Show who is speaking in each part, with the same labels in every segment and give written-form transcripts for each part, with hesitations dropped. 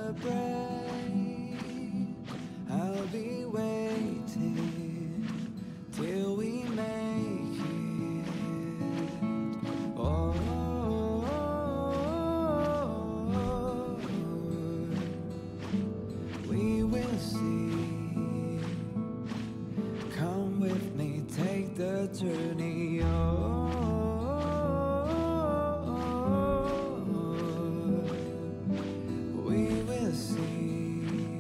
Speaker 1: I'll be waiting till we make it. Oh, we will see. Come with me, take the journey. Oh, we will see.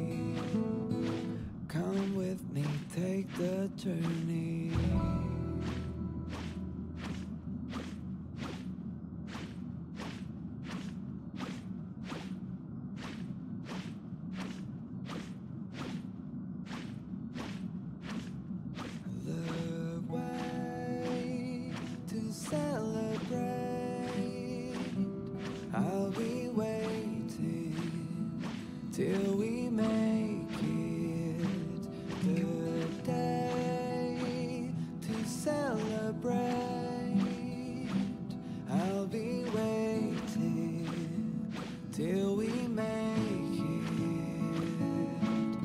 Speaker 1: Come with me, take the journey. The way to celebrate. I'll be waiting till we make it. The day to celebrate. I'll be waiting till we make it.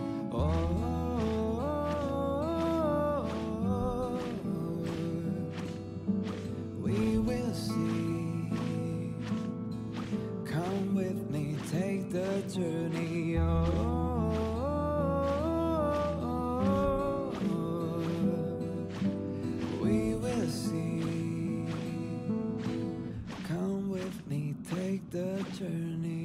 Speaker 1: Oh, we will see. Come with me, take the journey. Oh, we will see. Come with me, take the journey.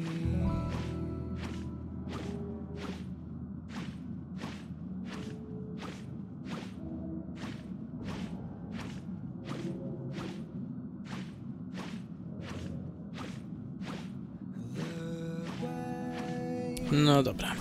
Speaker 2: No dobra.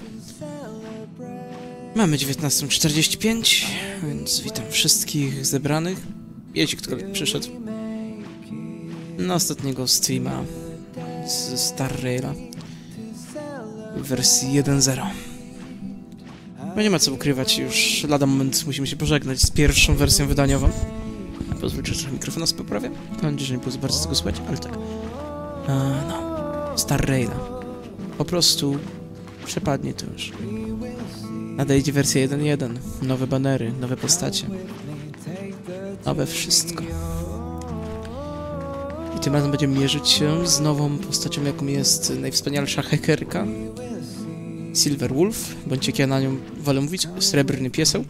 Speaker 2: Mamy 19:45, więc witam wszystkich zebranych. Jeśli ktokolwiek przyszedł na ostatniego streama z Star Raila w wersji 1.0. No nie ma co ukrywać, już lada moment musimy się pożegnać z pierwszą wersją wydaniową. Pozwólcie, że trochę mikrofon sobie poprawię. Mam nadzieję, że nie było za bardzo tego słychać, ale tak. No, Star Raila. Po prostu przepadnie to już. Nadejdzie wersja 1.1, nowe banery, nowe postacie, nowe wszystko. I tym razem będziemy mierzyć się z nową postacią, jaką jest najwspanialsza hakerka Silver Wolf, bądź jak ja na nią wolę mówić, Srebrny Pieseł.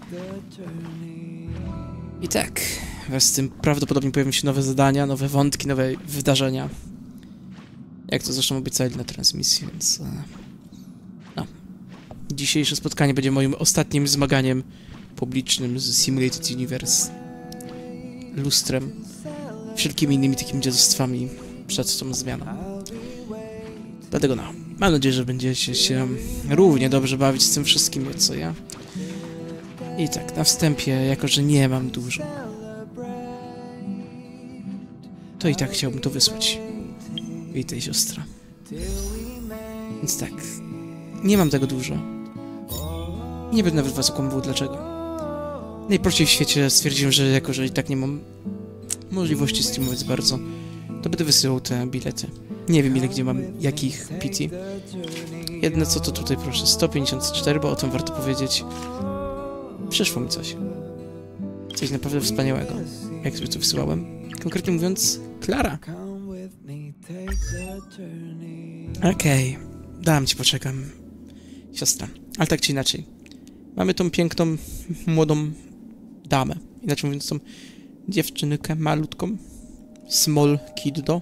Speaker 2: I tak, wraz z tym prawdopodobnie pojawią się nowe zadania, nowe wątki, nowe wydarzenia. Jak to zresztą obiecali na transmisji, więc... no. Dzisiejsze spotkanie będzie moim ostatnim zmaganiem publicznym z Simulated Universe. Lustrem. Wszelkimi innymi takimi dziadostwami przed tą zmianą. Dlatego no, mam nadzieję, że będziecie się równie dobrze bawić z tym wszystkim, co ja. I tak, na wstępie, jako że nie mam dużo, to i tak chciałbym to wysłać. Witaj, siostra. Więc tak, nie mam tego dużo. Nie będę nawet was okłamywał dlaczego. Najprościej w świecie stwierdziłem, że jako że i tak nie mam możliwości streamować bardzo, to będę wysyłał te bilety. Nie wiem ile gdzie mam, jakich PT. Jedne co to tutaj proszę, 154, bo o tym warto powiedzieć. Przyszło mi coś. Coś naprawdę wspaniałego. Jak sobie to wysyłałem? Konkretnie mówiąc, Klara. Okej, dam ci, poczekam. Siostra. Ale tak czy inaczej. Mamy tą piękną, młodą damę. Inaczej mówiąc, tą dziewczynkę malutką. Small kiddo.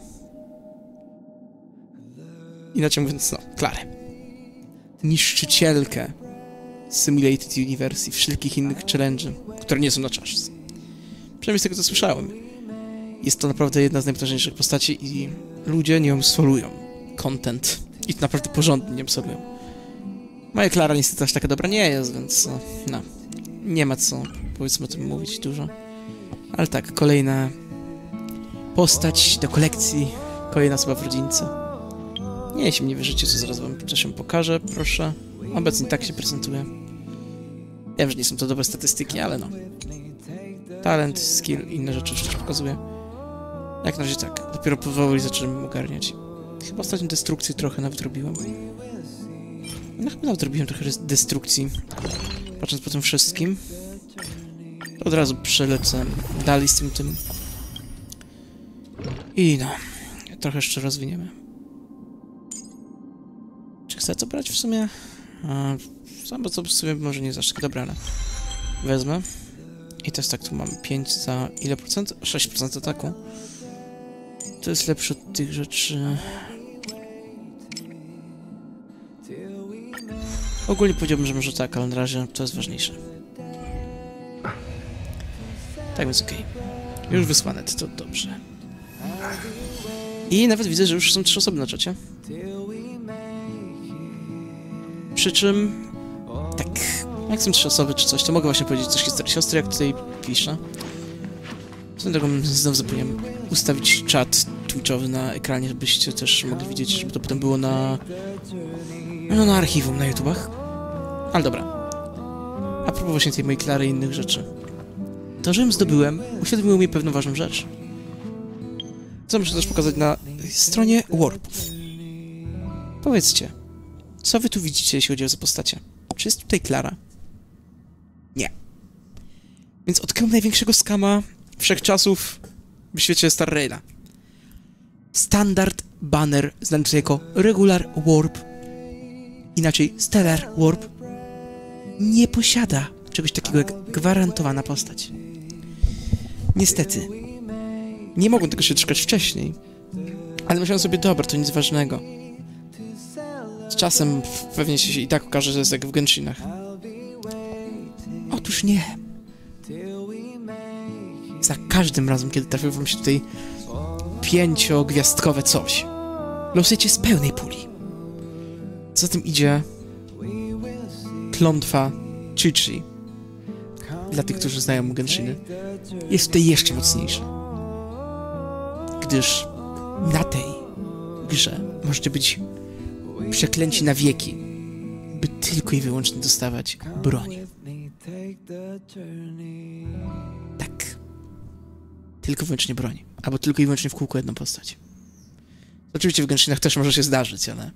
Speaker 2: Inaczej mówiąc, no, Klarę. Niszczycielkę Simulated Universe i wszelkich innych challenge'y, które nie są na czas. Przynajmniej z tego, co słyszałem. Jest to naprawdę jedna z najpotężniejszych postaci i ludzie nią solują content. I to naprawdę porządnie nią solują. Moja Klara niestety aż taka dobra nie jest, więc no, nie ma co, powiedzmy, o tym mówić dużo. Ale tak, kolejna postać do kolekcji, kolejna osoba w rodzince. Nie, jeśli mnie wierzycie, to zaraz wam coś pokażę, proszę. Obecnie tak się prezentuje. Wiem, że nie są to dobre statystyki, ale no. Talent, skill, inne rzeczy wszystko pokazuje. Jak na razie tak, dopiero powoli zaczynam ogarniać. Chyba ostatnią destrukcję trochę nawet robiłem. No chyba nawet robiłem trochę destrukcji. Patrząc po tym wszystkim. Od razu przelecę dalej z tym. I no. Trochę jeszcze rozwiniemy. Czy chcę to brać w sumie? Samo co w sumie może nie zawsze. Dobra, ale wezmę. I też tak, tu mam 5 za ile procent? 6% ataku. To jest lepsze od tych rzeczy. Ogólnie powiedziałbym, że może tak, ale na razie to jest ważniejsze. Tak więc okej. Już wysłane, to dobrze. I nawet widzę, że już są 3 osoby na czacie. Przy czym... Tak, jak są 3 osoby czy coś, to mogę właśnie powiedzieć coś historii siostry, jak tutaj piszę. Swoją drogą znowu zapomniałem ustawić czat twitchowy na ekranie, żebyście też mogli widzieć, żeby to potem było na... No na archiwum, na YouTubach. Ale dobra. A propos właśnie tej mojej Klary i innych rzeczy. To, że ją zdobyłem, uświadomiło mi pewną ważną rzecz. Co muszę też pokazać na stronie Warpów. Powiedzcie, co wy tu widzicie, jeśli chodzi o postacie? Czy jest tutaj Klara? Nie. Więc odkryłem największego skama wszechczasów w świecie Star Raila. Standard banner, znany tutaj jako Regular Warp, inaczej Stellar Warp, nie posiada czegoś takiego jak gwarantowana postać. Niestety, nie mogłem tego się doczekać wcześniej, ale myślałem sobie, dobra, to nic ważnego. Z czasem pewnie się i tak okaże, że jest jak w Genshinach. Otóż nie. Za każdym razem, kiedy trafił wam się tutaj 5-gwiazdkowe coś, losujecie z pełnej puli. Za tym idzie klątwa Chi-Chi. Dla tych, którzy znają Genshiny, jest tutaj jeszcze mocniejsza. Gdyż na tej grze możecie być przeklęci na wieki, by tylko i wyłącznie dostawać broń. Tak. Tylko i wyłącznie broń. Albo tylko i wyłącznie w kółko jedną postać. Oczywiście w Genshinach też może się zdarzyć, ale...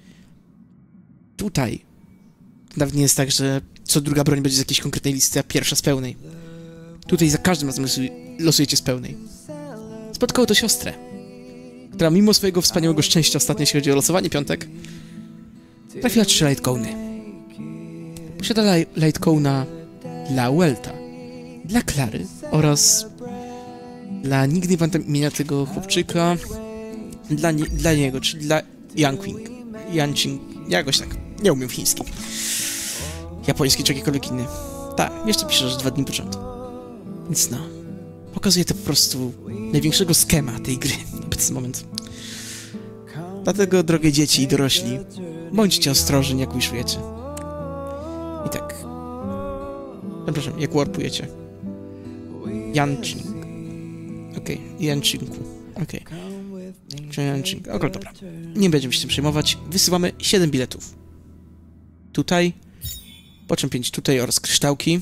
Speaker 2: Tutaj nawet nie jest tak, że co druga broń będzie z jakiejś konkretnej listy, a pierwsza z pełnej. Tutaj za każdym razem losujecie z pełnej. Spotkało to siostrę, która mimo swojego wspaniałego szczęścia ostatnio, jeśli chodzi o losowanie piątek, trafiła 3 Lightcone'y. Posiada Lightcone'a dla Welta, dla Klary oraz dla nigdy nie pamiętam imienia tego chłopczyka, dla niego, czyli dla Yanqing, jakoś tak, nie umiem chiński. Japoński czy jakikolwiek inny. Tak, jeszcze piszę, że 2 dni początku. Więc no, pokazuje to po prostu największego skema tej gry na obecny moment. Dlatego, drogie dzieci i dorośli, bądźcie ostrożni, jak wishujecie. I tak. Przepraszam, jak warpujecie. Yanqing. Okej, Yanqingku. Okej. Yanqing. Okej, dobra. Nie będziemy się tym przejmować. Wysyłamy 7 biletów. Tutaj. Po czym 5 tutaj oraz kryształki.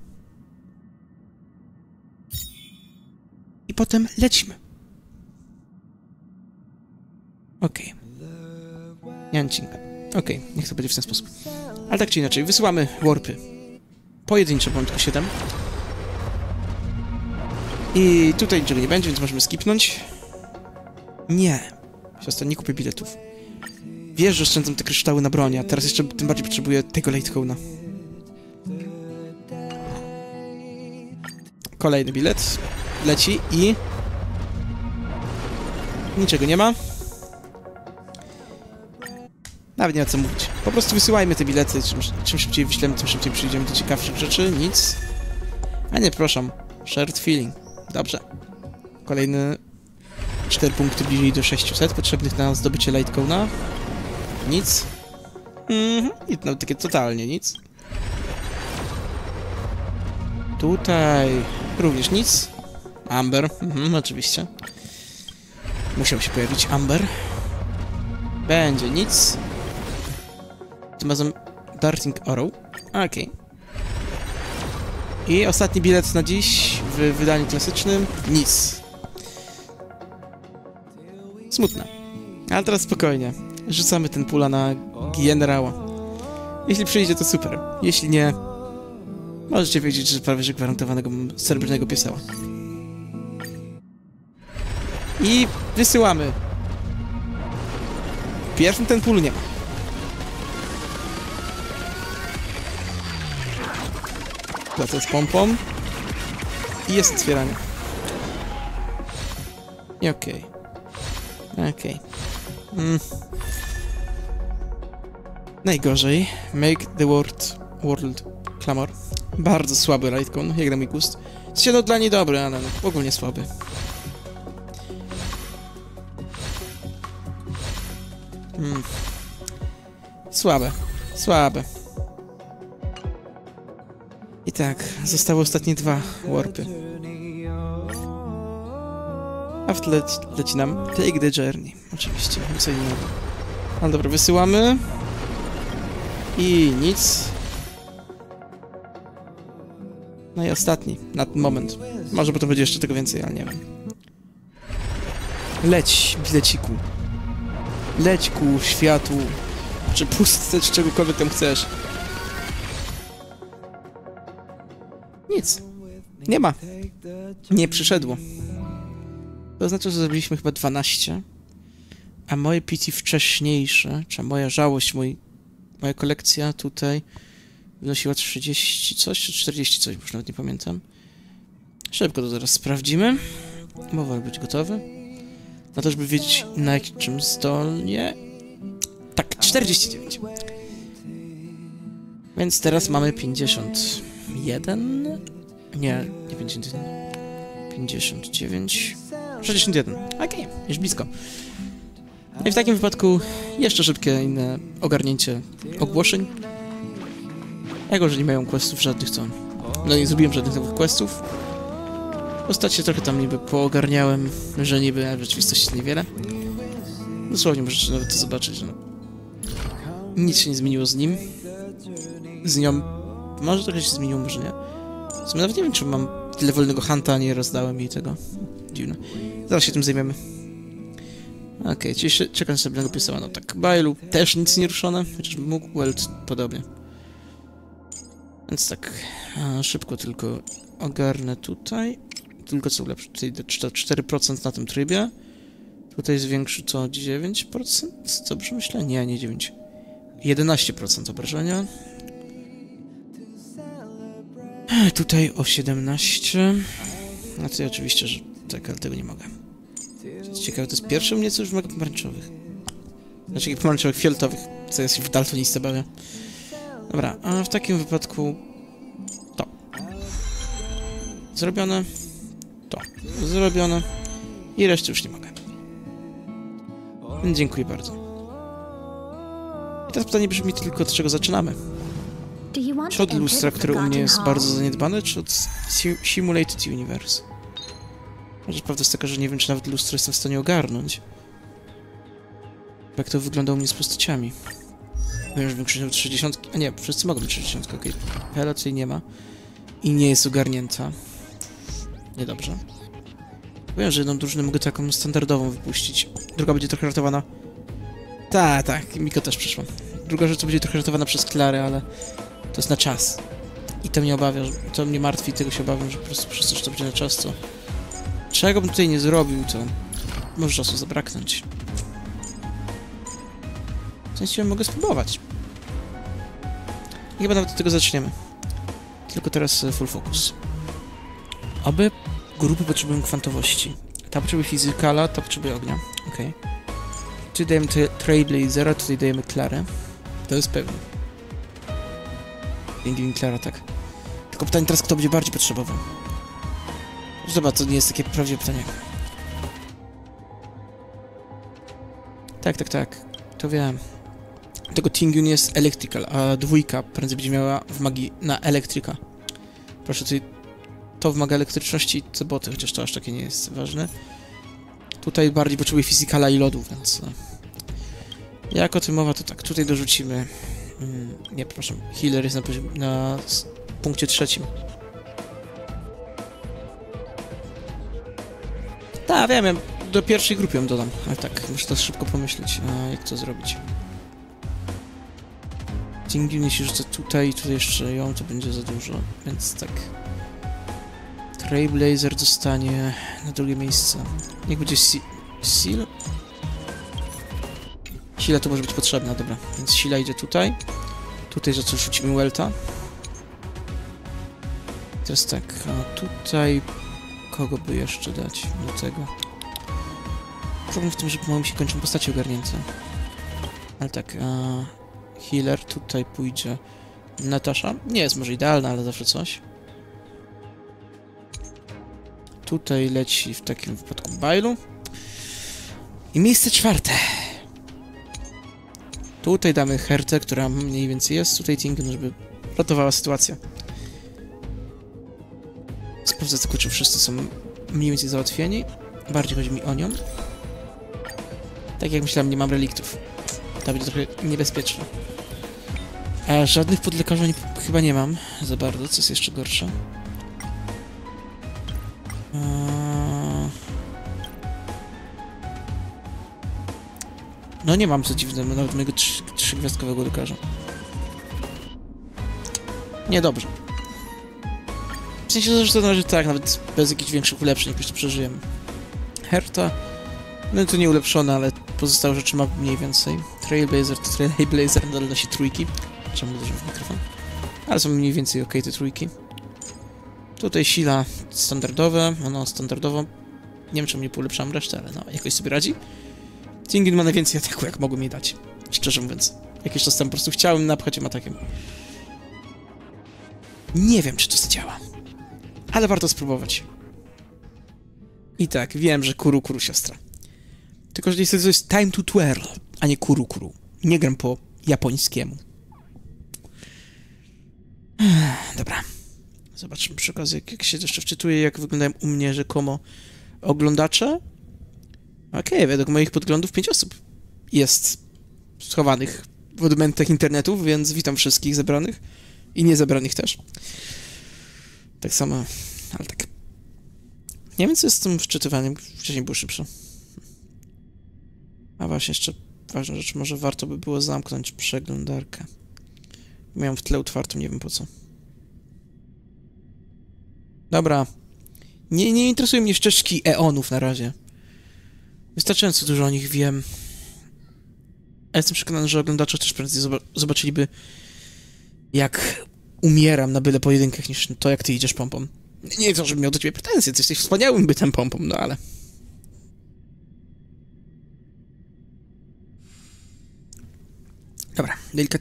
Speaker 2: I potem lecimy. Okej. Yanqing. Okej, niech to będzie w ten sposób. Ale tak czy inaczej, wysyłamy warpy. Pojedyncze, mam tylko 7. I tutaj niczego nie będzie, więc możemy skipnąć. Nie. Siostra, nie kupię biletów. Wiesz, że oszczędzam te kryształy na broni, a teraz jeszcze tym bardziej potrzebuję tego Lightcone'a. Kolejny bilet. Leci i... Niczego nie ma. Nawet nie ma co mówić. Po prostu wysyłajmy te bilety. Czym szybciej wyślemy, tym szybciej przyjdziemy do ciekawszych rzeczy. Nic. A nie, przepraszam. Shared feeling. Dobrze. Kolejny 4 punkty bliżej do 600 potrzebnych na zdobycie Lightcone'a. Nic. I no, takie totalnie nic. Tutaj również nic. Amber. Oczywiście. Musiał się pojawić Amber. Będzie nic. Tym razem Darting Arrow. Okej. I ostatni bilet na dziś w wydaniu klasycznym. Nic. Smutne. Ale teraz spokojnie. Rzucamy ten pula na generała. Jeśli przyjdzie, to super. Jeśli nie, możecie wiedzieć, że prawie że gwarantowanego mam srebrnego pieseła. I wysyłamy. Pierwszym ten pól nie ma. Lecę z pompą. I jest otwieranie. I okej. Okej. Najgorzej. Make the world clamor. Bardzo słaby lightcon, jak na mój gust. No dla niej dobry, ale ogólnie słaby. Słabe. Słabe. I tak, zostały ostatnie 2 warpy. A w tle leci nam Take the Journey. Oczywiście, co innego. Ale dobra, wysyłamy. I nic. No i ostatni, na ten moment. Może potem będzie jeszcze tego więcej, ale nie wiem. Leć, bileciku. Leć ku światu. Czy pustce, czy czegokolwiek tam chcesz. Nic. Nie ma. Nie przyszedło. To oznacza, że zrobiliśmy chyba 12. A moje PT wcześniejsze, czy moja żałość, moja kolekcja tutaj wynosiła 30 coś, czy 40 coś, już nawet nie pamiętam. Szybko to zaraz sprawdzimy. Bo wolę być gotowy. Na to, żeby wiedzieć, na czym zdolnie. Tak, 49. Więc teraz mamy 51. Nie 51. 59. 61. Okej, już blisko. I w takim wypadku jeszcze szybkie inne ogarnięcie ogłoszeń. Jako, że nie mają questów żadnych, co... No nie zrobiłem żadnych nowych questów. Postacie trochę tam niby poogarniałem, że niby, a w rzeczywistości niewiele. Dosłownie możecie nawet to zobaczyć, no. Nic się nie zmieniło z nim. Z nią... Może trochę się zmieniło, może nie. W sumie nawet nie wiem, czy mam tyle wolnego hunta, nie rozdałem jej tego. Dziwne. Zaraz się tym zajmiemy. Okej, czyli czekam sobie na pieseła. No tak, Bailu też nic nie ruszone, chociaż mógł, Welt podobnie. Więc tak, szybko tylko ogarnę tutaj. Tylko co lepsze, tutaj 4% na tym trybie. Tutaj zwiększy co, 9%? Dobrze myślę? Nie, nie 9. 11% obrażenia. Tutaj o 17. A tutaj oczywiście, że tak, ale tego nie mogę. Ciekawe, to jest pierwszy u mnie co już mega pomarańczowych. Znaczy pomarańczowych, fioletowych, co ja się w daltonistę bawię. Dobra, a w takim wypadku to. Zrobione. To. Zrobione. I reszty już nie mogę. Więc dziękuję bardzo. I teraz pytanie brzmi tylko, od czego zaczynamy. Czy od lustra, które u mnie jest bardzo zaniedbane, czy od Simulated Universe? Chociaż prawda jest taka, że nie wiem, czy nawet lustro jestem w stanie ogarnąć. Jak to wygląda u mnie z postaciami. Wiem, że większość nawet 60... A nie, wszyscy mogą mieć 60, okej. Hela tutaj nie ma. I nie jest ogarnięta. Niedobrze. Wiem, że jedną drużynę mogę taką standardową wypuścić. Druga będzie trochę ratowana. Tak, Miko też przyszła. Druga rzecz to będzie trochę ratowana przez Klarę, ale to jest na czas. I to mnie obawia, to mnie martwi, tego się obawiam, że po prostu przez to, że to będzie na czas, to... Czego bym tutaj nie zrobił, to może czasu zabraknąć. W sensie mogę spróbować. I chyba nawet od tego zaczniemy. Tylko teraz full focus. Oby grupy potrzebują kwantowości. Ta potrzebuje fizykala, ta potrzebuje ognia. Okej. Tutaj dajemy Trailblazera, tutaj dajemy Klarę. To jest pewne. Dzięki Klara, tak. Tylko pytanie teraz, kto będzie bardziej potrzebował. Zobacz, to nie jest takie prawdziwe pytanie. Tak. To wiem. Tego Tingyun jest Electrical, a dwójka prędzej będzie miała w magii na Elektryka. Proszę, tutaj to wymaga elektryczności, te boty, chociaż to aż takie nie jest ważne. Tutaj bardziej potrzebuje fizykala i lodu, więc... Jak o tym mowa, to tak, tutaj dorzucimy... nie, przepraszam, healer jest na punkcie 3. Tak, wiem, do pierwszej grupy ją dodam, ale tak, muszę to szybko pomyśleć, jak to zrobić. Tingyun, jeśli rzucę tutaj i tutaj jeszcze ją, to będzie za dużo, więc tak. Trailblazer dostanie na drugie miejsce. Niech będzie Seal. Sila to może być potrzebna, dobra. Więc Sila idzie tutaj. Tutaj za co rzucimy Welta. Teraz tak, a tutaj... Kogo by jeszcze dać do tego? Problem w tym, że pomału mi się kończą postacie ogarnięte. Ale tak, healer, tutaj pójdzie Natasza. Nie jest może idealna, ale zawsze coś. Tutaj leci w takim wypadku Bailu. I miejsce czwarte. Tutaj damy Hertę, która mniej więcej jest. Tutaj Tingyun, żeby ratowała sytuację. Sprawdzę tylko, czy wszyscy są mniej więcej załatwieni. Bardziej chodzi mi o nią. Tak jak myślałem, nie mam reliktów. To będzie trochę niebezpieczne. A żadnych podlekarzy chyba nie mam za bardzo, co jest jeszcze gorsze. No nie mam, co dziwne, nawet mojego trzygwiazdkowego lekarza. Niedobrze. W sensie, że to na razie tak, nawet bez jakichś większych ulepszeń, jakoś to przeżyjemy. Herta, no to nie ulepszona, ale pozostałe rzeczy ma mniej więcej. Trailblazer to Trailblazer, nadal nosi trójki. Czemu uderzyłem w mikrofon? Ale są mniej więcej okej te trójki. Tutaj Sila standardowe, ono standardowo. Nie wiem, czemu nie polepszałem resztę, ale no, jakoś sobie radzi. Tingyun ma najwięcej ataku, jak mogłem jej dać. Szczerze mówiąc. Jakiś czas temu po prostu chciałem napchać ją atakiem. Nie wiem, czy to zadziała. Ale warto spróbować. I tak, wiem, że kuru siostra. Tylko, że niestety to jest time to twirl, a nie kuru. Nie gram po japońskiemu. Dobra. Zobaczmy przy okazji, jak się jeszcze wczytuję, jak wyglądają u mnie rzekomo oglądacze. Okej, według moich podglądów 5 osób jest schowanych w odmętach internetów, więc witam wszystkich zebranych i niezebranych też. Tak samo, ale tak. Nie wiem, co jest z tym wczytywaniem. Wcześniej było szybsze. A właśnie, jeszcze ważna rzecz. Może warto by było zamknąć przeglądarkę. Miałem w tle otwartą, nie wiem po co. Dobra. Nie interesują mnie ścieżki eonów na razie. Wystarczająco dużo o nich wiem. A jestem przekonany, że oglądacze też prędzej zobaczyliby, jak umieram na byle pojedynkach, niż to, jak ty idziesz pompą. Nie to, żebym miał do ciebie pretensje, ty jesteś wspaniałym bytem pompą, no ale... Dobra,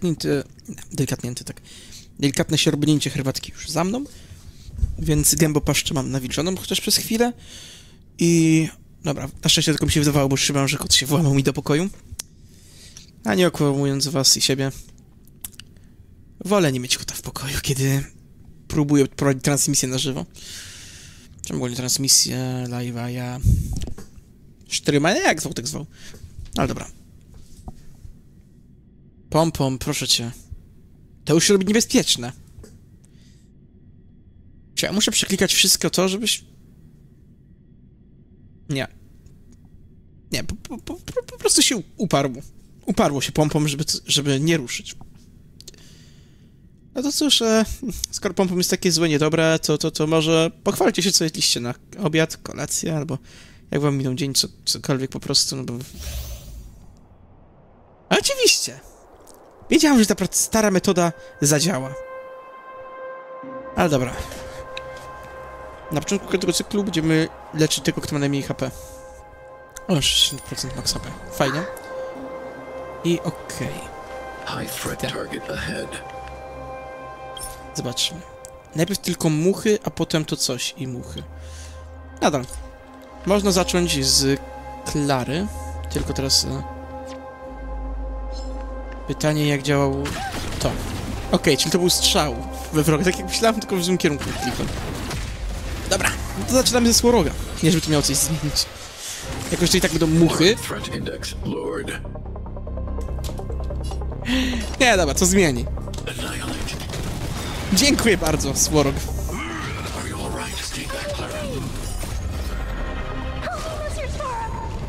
Speaker 2: delikatne siorbnięcie herbatki już za mną, więc gębę paszczę mam nawilżoną chociaż przez chwilę i... Dobra, na szczęście tylko mi się wydawało, bo szybam, że kot się włamał mi do pokoju. A nie okłamując was i siebie. Wolę nie mieć kota w pokoju, kiedy próbuję prowadzić transmisję na żywo. Czemu ogólnie transmisję, live'a, ja... Sztryma, jak zwał, tak zwał. Ale dobra. Pom, proszę cię. To już się robi niebezpieczne. Czy ja muszę przeklikać wszystko to, żebyś... Nie, po prostu się uparło. Uparło się pompą, żeby nie ruszyć. No to cóż, skoro pompą jest takie złe, niedobre, to może pochwalcie się, co jedliście na obiad, kolację, albo jak wam minął dzień, cokolwiek po prostu, no bo... A oczywiście! Wiedziałem, że ta stara metoda zadziała. Ale dobra. Na początku każdego cyklu będziemy leczyć tego, kto ma najmniej HP. O, 60% max HP. Fajnie. I okej. Zobaczmy. Najpierw tylko muchy, a potem to coś i muchy. Nadal. Można zacząć z Klary. Tylko teraz... Pytanie, jak działał to. Okej, czyli to był strzał we wroga. Tak jak myślałem, tylko w złym kierunku klikłem. Dobra, no to zaczynamy ze Sworoga. Nie, żeby to miało coś zmienić. Jakoś to i tak będą muchy. Nie, dobra, co zmieni. Dziękuję bardzo, Sworog.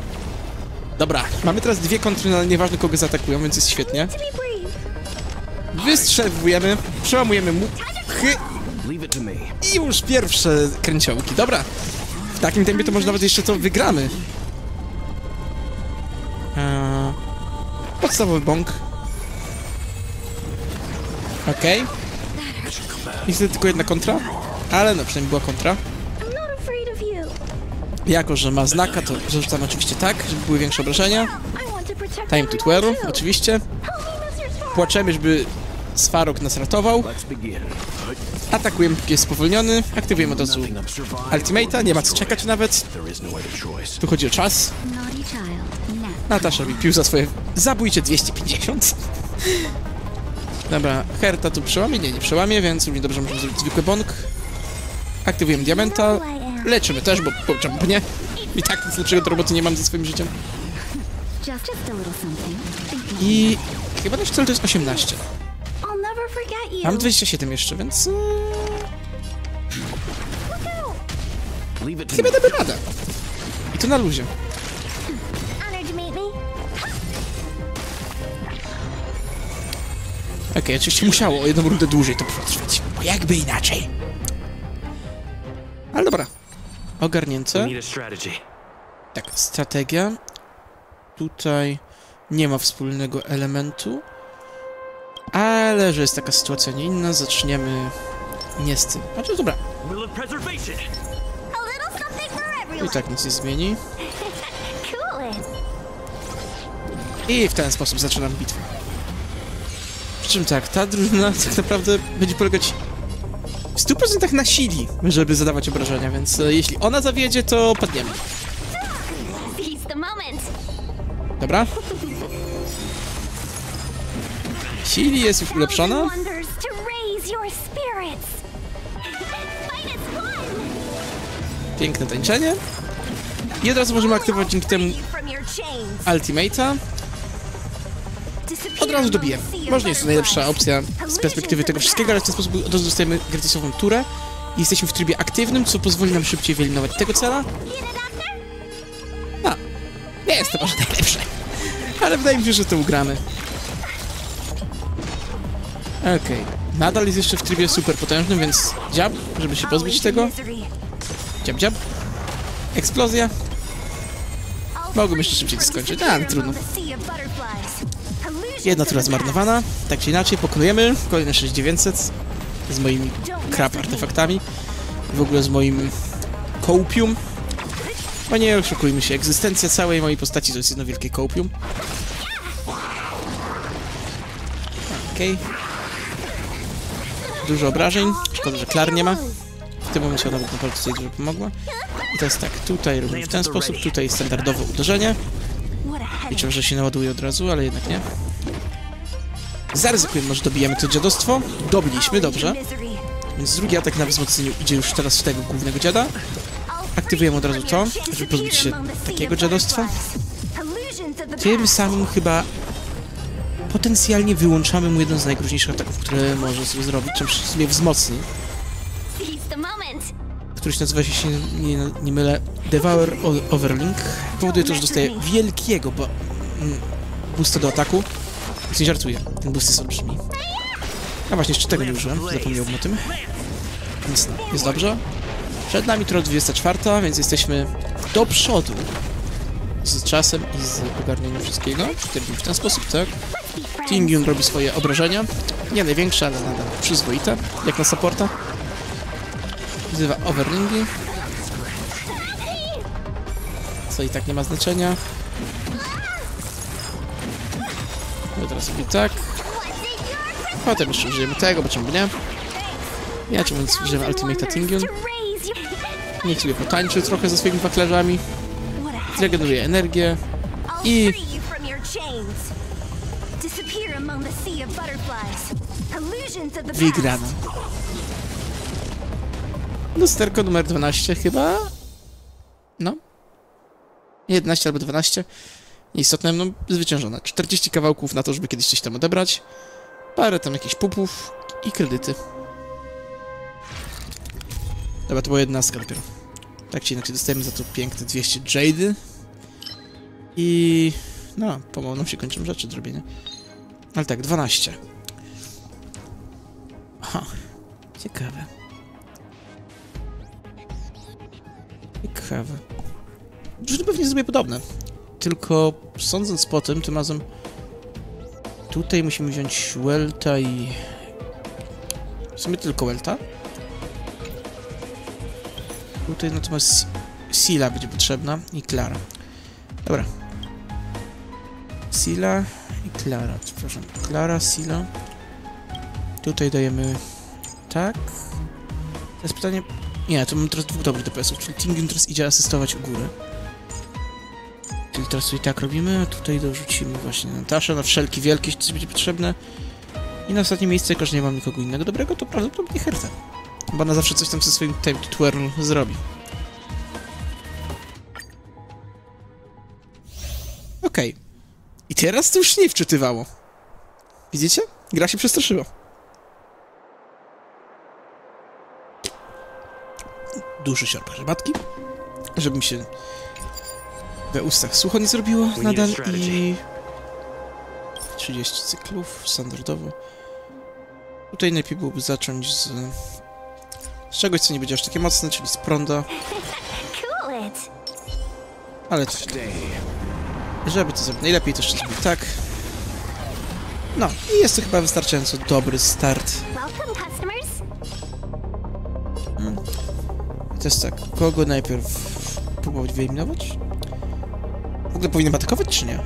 Speaker 2: Dobra, mamy teraz dwie kontry, ale nieważne kogo zaatakują, więc jest świetnie. Wystrzeliwujemy, przełamujemy mu i już pierwsze kręciołki. Dobra, w takim tempie to może nawet jeszcze to wygramy. Podstawowy bąk. Okej. Niestety tylko jedna kontra, ale no przynajmniej była kontra. Jako, że ma znaka, to zarzucam oczywiście tak, żeby były większe obrażenia. Time to twirl, oczywiście. Płaczemy, żeby Svarog nas ratował. Atakujemy, póki jest spowolniony. Aktywujemy od razu Ultimate'a, nie ma co czekać nawet. Tu chodzi o czas. Natasza mi pił za swoje zabójcie 250. Dobra, Herta tu przełamie? Nie przełamie, więc równie dobrze możemy zrobić zwykły bąk. Aktywujemy diamenta. Leczymy też, bo czemu nie? I tak nic lepszego do roboty nie mam ze swoim życiem. I chyba nasz cel to jest 18. Mam 27 jeszcze, więc... chyba damy radę. I to na luzie. Okej, oczywiście musiało o jedną rundę dłużej to potrwać. Bo jakby inaczej. Ale dobra. Ogarnięte. Tak, strategia. Tutaj nie ma wspólnego elementu. Ale że jest taka sytuacja nie inna, zaczniemy nie z tym. Znaczy, dobra. I tak nic nie zmieni. I w ten sposób zaczynam bitwę. Przy czym tak, ta drużyna tak naprawdę będzie polegać w 100% na sili, żeby zadawać obrażenia, więc jeśli ona zawiedzie, to padniemy. Dobra. Sili jest już ulepszona. Piękne tańczenie. I od razu możemy aktywować dzięki temu Ultimate'a. Od razu dobijemy. Może nie jest to najlepsza opcja z perspektywy tego wszystkiego, ale w ten sposób od razu dostajemy gratisową turę. I jesteśmy w trybie aktywnym, co pozwoli nam szybciej wyeliminować tego cela. No, nie jest to może najlepsze. Ale wydaje mi się, że to ugramy. Okej. Nadal jest jeszcze w trybie super potężnym, więc dziab, żeby się pozbyć tego. Dziab, dziab. Eksplozja. Mogłem jeszcze szybciej to skończyć, ale trudno. Jedna tura zmarnowana. Tak czy inaczej, pokonujemy. Kolejne 6900 z moimi crap artefaktami. W ogóle z moim kołpium. Bo nie oszukujmy się, egzystencja całej mojej postaci to jest jedno wielkie kołpium. Okej. Dużo obrażeń. Szkoda, że Klar nie ma. W tym momencie ona naprawdę tutaj dużo pomogła. I teraz tak, tutaj robimy w ten sposób. Tutaj standardowe uderzenie. Liczę, że się naładuje od razu, ale jednak nie. Zaryzykujemy, może dobijemy to dziadostwo. Dobiliśmy, dobrze. Więc drugi atak na wzmocnieniu idzie już teraz w tego głównego dziada. Aktywujemy od razu to, żeby pozbyć się takiego dziadostwa. Tym samym chyba potencjalnie wyłączamy mu jeden z najgroźniejszych ataków, które może sobie zrobić, czym sobie wzmocni. Któryś nazywa się, nie mylę, Devour Overlink. Powoduje to, że dostaje wielkiego boosta do ataku. Więc nie żartuję, ten boost jest olbrzymi. A właśnie, jeszcze tego nie użyłem, zapomniałbym o tym. Więc no, jest dobrze. Przed nami tura 24, więc jesteśmy do przodu z czasem i z ogarnieniem wszystkiego. Robimy w ten sposób, tak? Tingyun robi swoje obrażenia. Nie największe, ale nadal przyzwoite, jak na supporta. Wzywa overlingi. Co i tak nie ma znaczenia. No teraz robi tak. Potem jeszcze użyjemy tego, bo czemu nie? Ja czemu więc używam Ultimate'a Tingyun. Niech sobie potańczy trochę ze swoimi waklerzami. Zregeneruje energię. I... wygrana. Lusterko numer 12 chyba? No. 11 albo 12. Nieistotne, no zwyciężona. 40 kawałków na to, żeby kiedyś coś tam odebrać. Parę tam jakichś pupów i kredyty. Dobra, to była 11 dopiero. Tak czy inaczej dostajemy za to piękne 200 jady. I... no, pomału nam się kończą rzeczy do robienia. Ale tak, 12. Ciekawe. Ciekawe. Drużyny pewnie sobie podobne. Tylko sądząc po tym razem tutaj musimy wziąć Welta i... W sumie tylko Welta. Tutaj natomiast Sila będzie potrzebna i Clara. Dobra. Sila i Clara, przepraszam. Clara, Sila. Tutaj dajemy... Tak. To jest pytanie... Nie, to mam teraz dwóch dobrych DPS-ów, czyli Tingyun teraz idzie asystować u góry. Czyli teraz tutaj tak robimy, a tutaj dorzucimy właśnie Nataszę na wszelki wielki, jeśli coś będzie potrzebne. I na ostatnie miejsce, jako że nie mam nikogo innego dobrego, to prawdopodobnie Hertha. Bo ona zawsze coś tam ze swoim Time to Twirl zrobi. Okej. I teraz to już nie wczytywało. Widzicie? Gra się przestraszyła. Duży siorb herbatki, żeby mi się we ustach sucho nie zrobiło nadal i 30 cyklów standardowo. Tutaj najlepiej byłoby zacząć z czegoś, co nie będzie aż takie mocne, czyli z prąda. Ale to żeby to zrobić najlepiej, to jeszcze zrobić tak. No i jest to chyba wystarczająco dobry start. To jest tak, kogo najpierw próbować wyeliminować? W ogóle powinienem atakować, czy nie?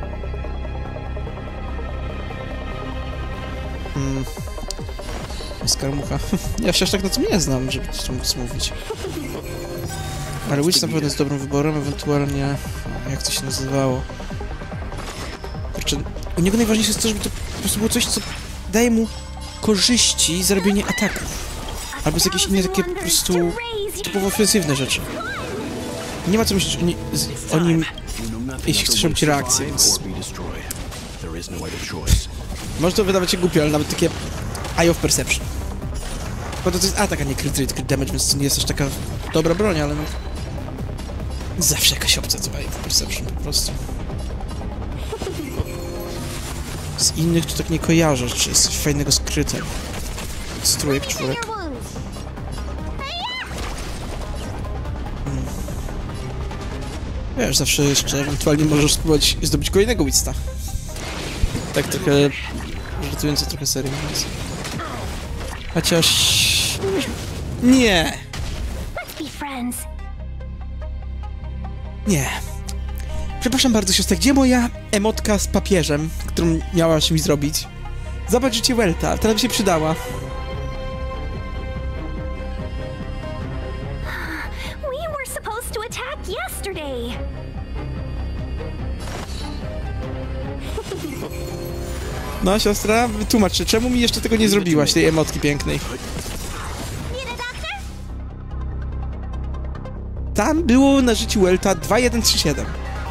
Speaker 2: Skarmucha. Ja się aż tak na tym nie znam, żeby to móc mówić. Ale Witch na pewno jest dobrym wyborem, ewentualnie... Jak to się nazywało? Kurczę, u niego najważniejsze jest to, żeby to po prostu było coś, co daje mu korzyści za robienie ataków. Albo z jakieś inne takie po prostu typowo ofensywne rzeczy. Nie ma co myśleć o nim, jeśli chcesz robić reakcję, więc... Może to wydawać się głupio, ale nawet takie Eye of Perception. Bo to jest atak, a nie crit damage, więc to nie jest aż taka dobra broń, ale no... Zawsze jakaś opcja to Eye of Perception, po prostu. Z innych to tak nie kojarzę, czy jest coś fajnego skryte. Strójek, czwórek. Wiesz, zawsze jeszcze ewentualnie możesz spróbować zdobyć kolejnego Witsta. Tak trochę... żartująco trochę serio mówiąc. Chociaż... Nie! Nie. Przepraszam bardzo, siostra, gdzie moja emotka z papieżem, którą miałaś mi zrobić? Zobacz życie Welta, teraz by się przydała. No, siostra, wytłumacz się, czemu mi jeszcze tego nie zrobiłaś, tej emotki pięknej? Tam było na życiu Welta 2137.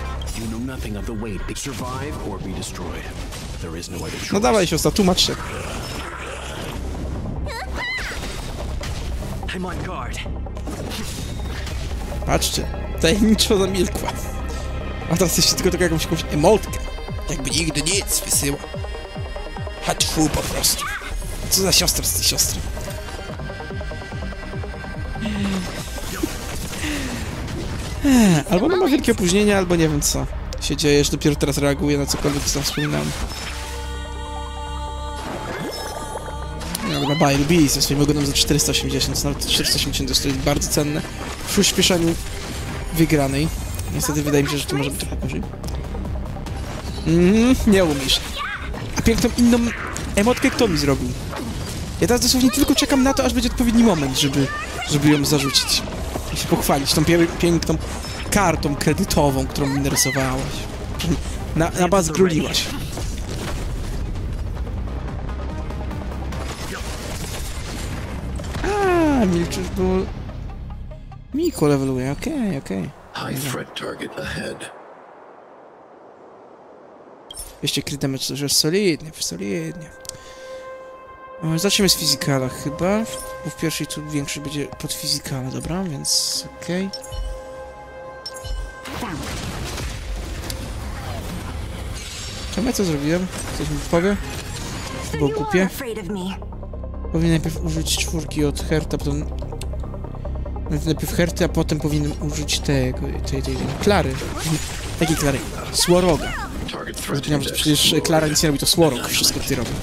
Speaker 2: No dawaj, siostra, tłumacz się. Patrzcie, tajemniczo zamilkła. A teraz jeszcze tylko taką jakąś emotkę. Jakby nigdy nic wysyła. Hatfu po prostu. Co za siostra z tej siostry? Albo ona ma wielkie opóźnienia, albo nie wiem co się dzieje, że dopiero teraz reaguje na cokolwiek, co tam wspominałem. No, ma Bile Beast ze swoim ogonem za 480, nawet 480 to jest bardzo cenne w przyspieszeniu wygranej. Niestety wydaje mi się, że to może być trochę gorzej. Nie umiesz. A piękną inną emotkę kto mi zrobił? Ja teraz dosłownie tylko czekam na to, aż będzie odpowiedni moment, żeby ją zarzucić. I się pochwalić tą piękną kartą kredytową, którą mi narysowałaś. Na baz gruliłaś. A, milczysz, bo... Miko leveluje, okej.
Speaker 3: High threat target ahead.
Speaker 2: Jeszcze crit damage to już solidnie. Zacznijmy z fizykala chyba, bo w pierwszej tu większość będzie pod fizykala, dobra, więc okej. Czemu ja co zrobiłem? Ktoś mi powie? To było głupie. Powinien najpierw użyć 4 od Herta, potem... Najpierw Herty, a potem powinien użyć tej Klary. Takiej Klary. Swaroga.
Speaker 3: Target threat
Speaker 2: Zapomniałem, że
Speaker 3: index
Speaker 2: przecież Klara nic nie robi, to Swarog wszystko ty robi.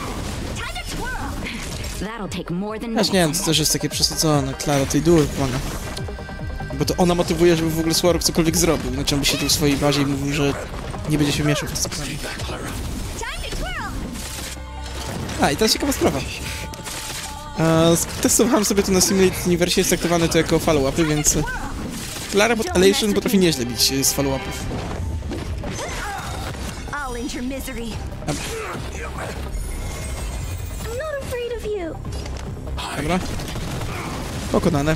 Speaker 2: Aż nie wiem, to też jest takie przesadzone. Klara tej dury pomaga. Bo to ona motywuje, żeby w ogóle Swarog cokolwiek zrobił. Znaczy on by siedział w swojej bazie i mówił, że nie będzie się mieszał w te sprawy. A, i teraz ciekawa sprawa. Testowałem sobie to na Simulated Universe, jest traktowane to jako follow-upy, więc... Klara pod Elation potrafi nieźle bić z follow-upów. Dobra. Pokonane.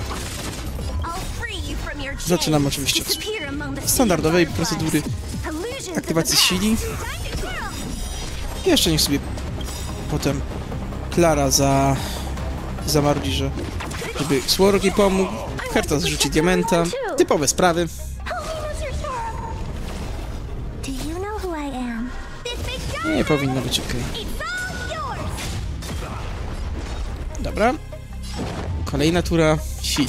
Speaker 2: Zaczynamy oczywiście od standardowej procedury aktywacji sili. Jeszcze niech sobie potem Klara zamardzi, żeby Swarog jej pomógł. Herta zrzuci diamenta. Typowe sprawy. Nie powinno być okej. Dobra. Kolejna tura sili.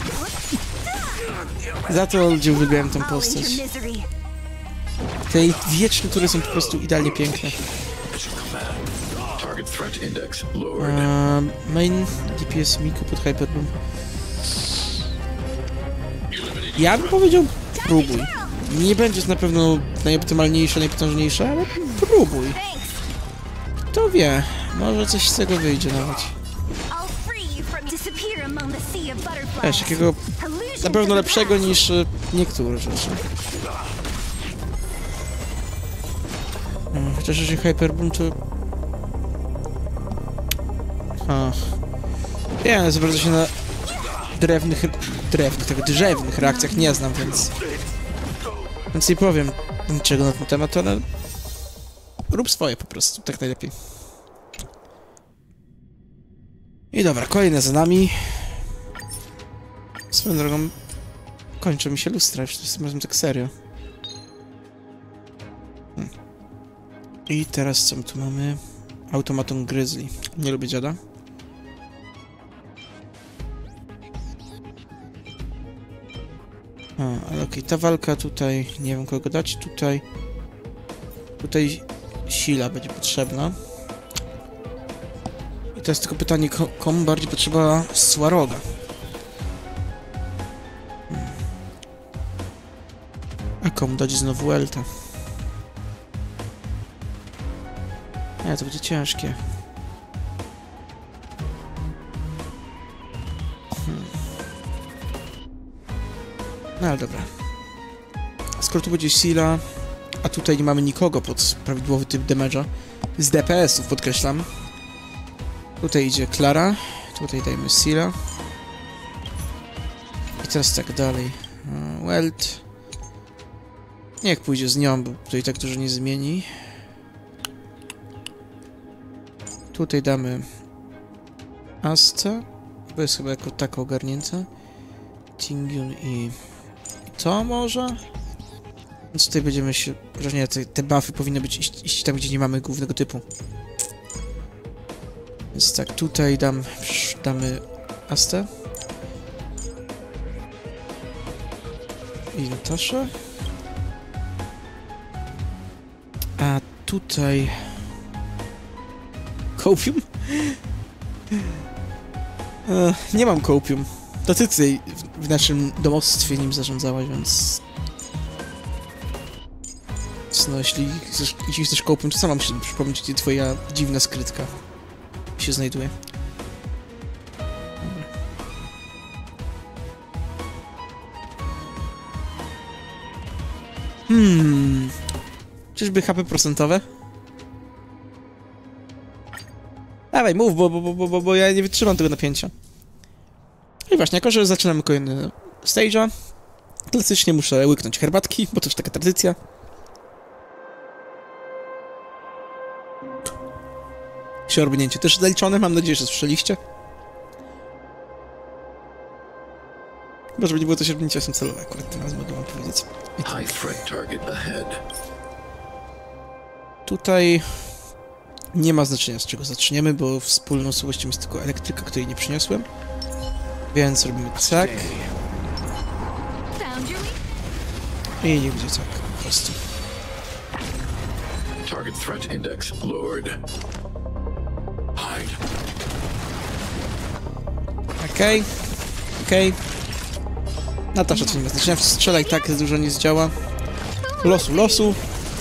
Speaker 2: Za to ludzie uwielbiają tę postać. Te wieczne tury są po prostu idealnie piękne.
Speaker 3: target threat index lowered.
Speaker 2: Main DPS Miku pod Hyperboom. Ja bym powiedział, próbuj. Nie będzie to na pewno najoptymalniejsze, najpotężniejsze, ale próbuj. Kto wie, może coś z tego wyjdzie nawet. Wiesz, takiego na pewno lepszego niż niektóre rzeczy. Chociaż jeżeli Hyperboom to... Ja za bardzo się na drzewnych reakcjach nie znam, więc nie powiem niczego na ten temat, ale rób swoje po prostu, tak najlepiej. I dobra, kolejne za nami. Swoją drogą kończą mi się lustra, już tym razem tak serio. I teraz co my tu mamy? Automaton Grizzly. Nie lubię dziada. Ale okej, ta walka tutaj, nie wiem kogo dać, tutaj sila będzie potrzebna. I teraz tylko pytanie, komu bardziej potrzeba Swaroga? A komu dać znowu Elta? Nie, to będzie ciężkie. No ale dobra. Skoro tu będzie Sila, a tutaj nie mamy nikogo pod prawidłowy typ damage'a, z DPS-ów podkreślam. Tutaj idzie Klara, tutaj dajmy Sila. I teraz tak dalej. Welt. Niech pójdzie z nią, bo tutaj tak dużo nie zmieni. Tutaj damy Astę, bo jest chyba jako taka ogarnięta. Tingyun i to może? Więc tutaj będziemy się... Że nie, te buffy powinny być iść tam, gdzie nie mamy głównego typu. Więc tak, tutaj damy Astę. I Nataszę. A tutaj... Kopium? Nie mam kopium. To ty tutaj w naszym domostwie nim zarządzałaś, więc... No, jeśli chcesz kopium, to sama muszę przypomnieć, gdzie twoja dziwna skrytka się znajduje. Czyżby HP procentowe? Dawaj, mów, bo ja nie wytrzymam tego napięcia. I właśnie, jako że zaczynamy kolejny stage'a, klasycznie muszę łyknąć herbatki, bo to już taka tradycja. Siorbnięcie też zaliczone, mam nadzieję, że słyszeliście. Chyba, żeby nie było to siorbnięcie, są celowe, akurat tym razem mogę wam powiedzieć.
Speaker 3: High threat target ahead.
Speaker 2: Tutaj Nie ma znaczenia, z czego zaczniemy, bo wspólną słabością jest tylko elektryka, której nie przyniosłem. Więc robimy tak. I nie będzie tak, po prostu.
Speaker 3: Target threat index lowered. Hide.
Speaker 2: Okej. Okej. Natasza, to nie ma znaczenia. Strzelaj tak, dużo nie zdziała. Losu.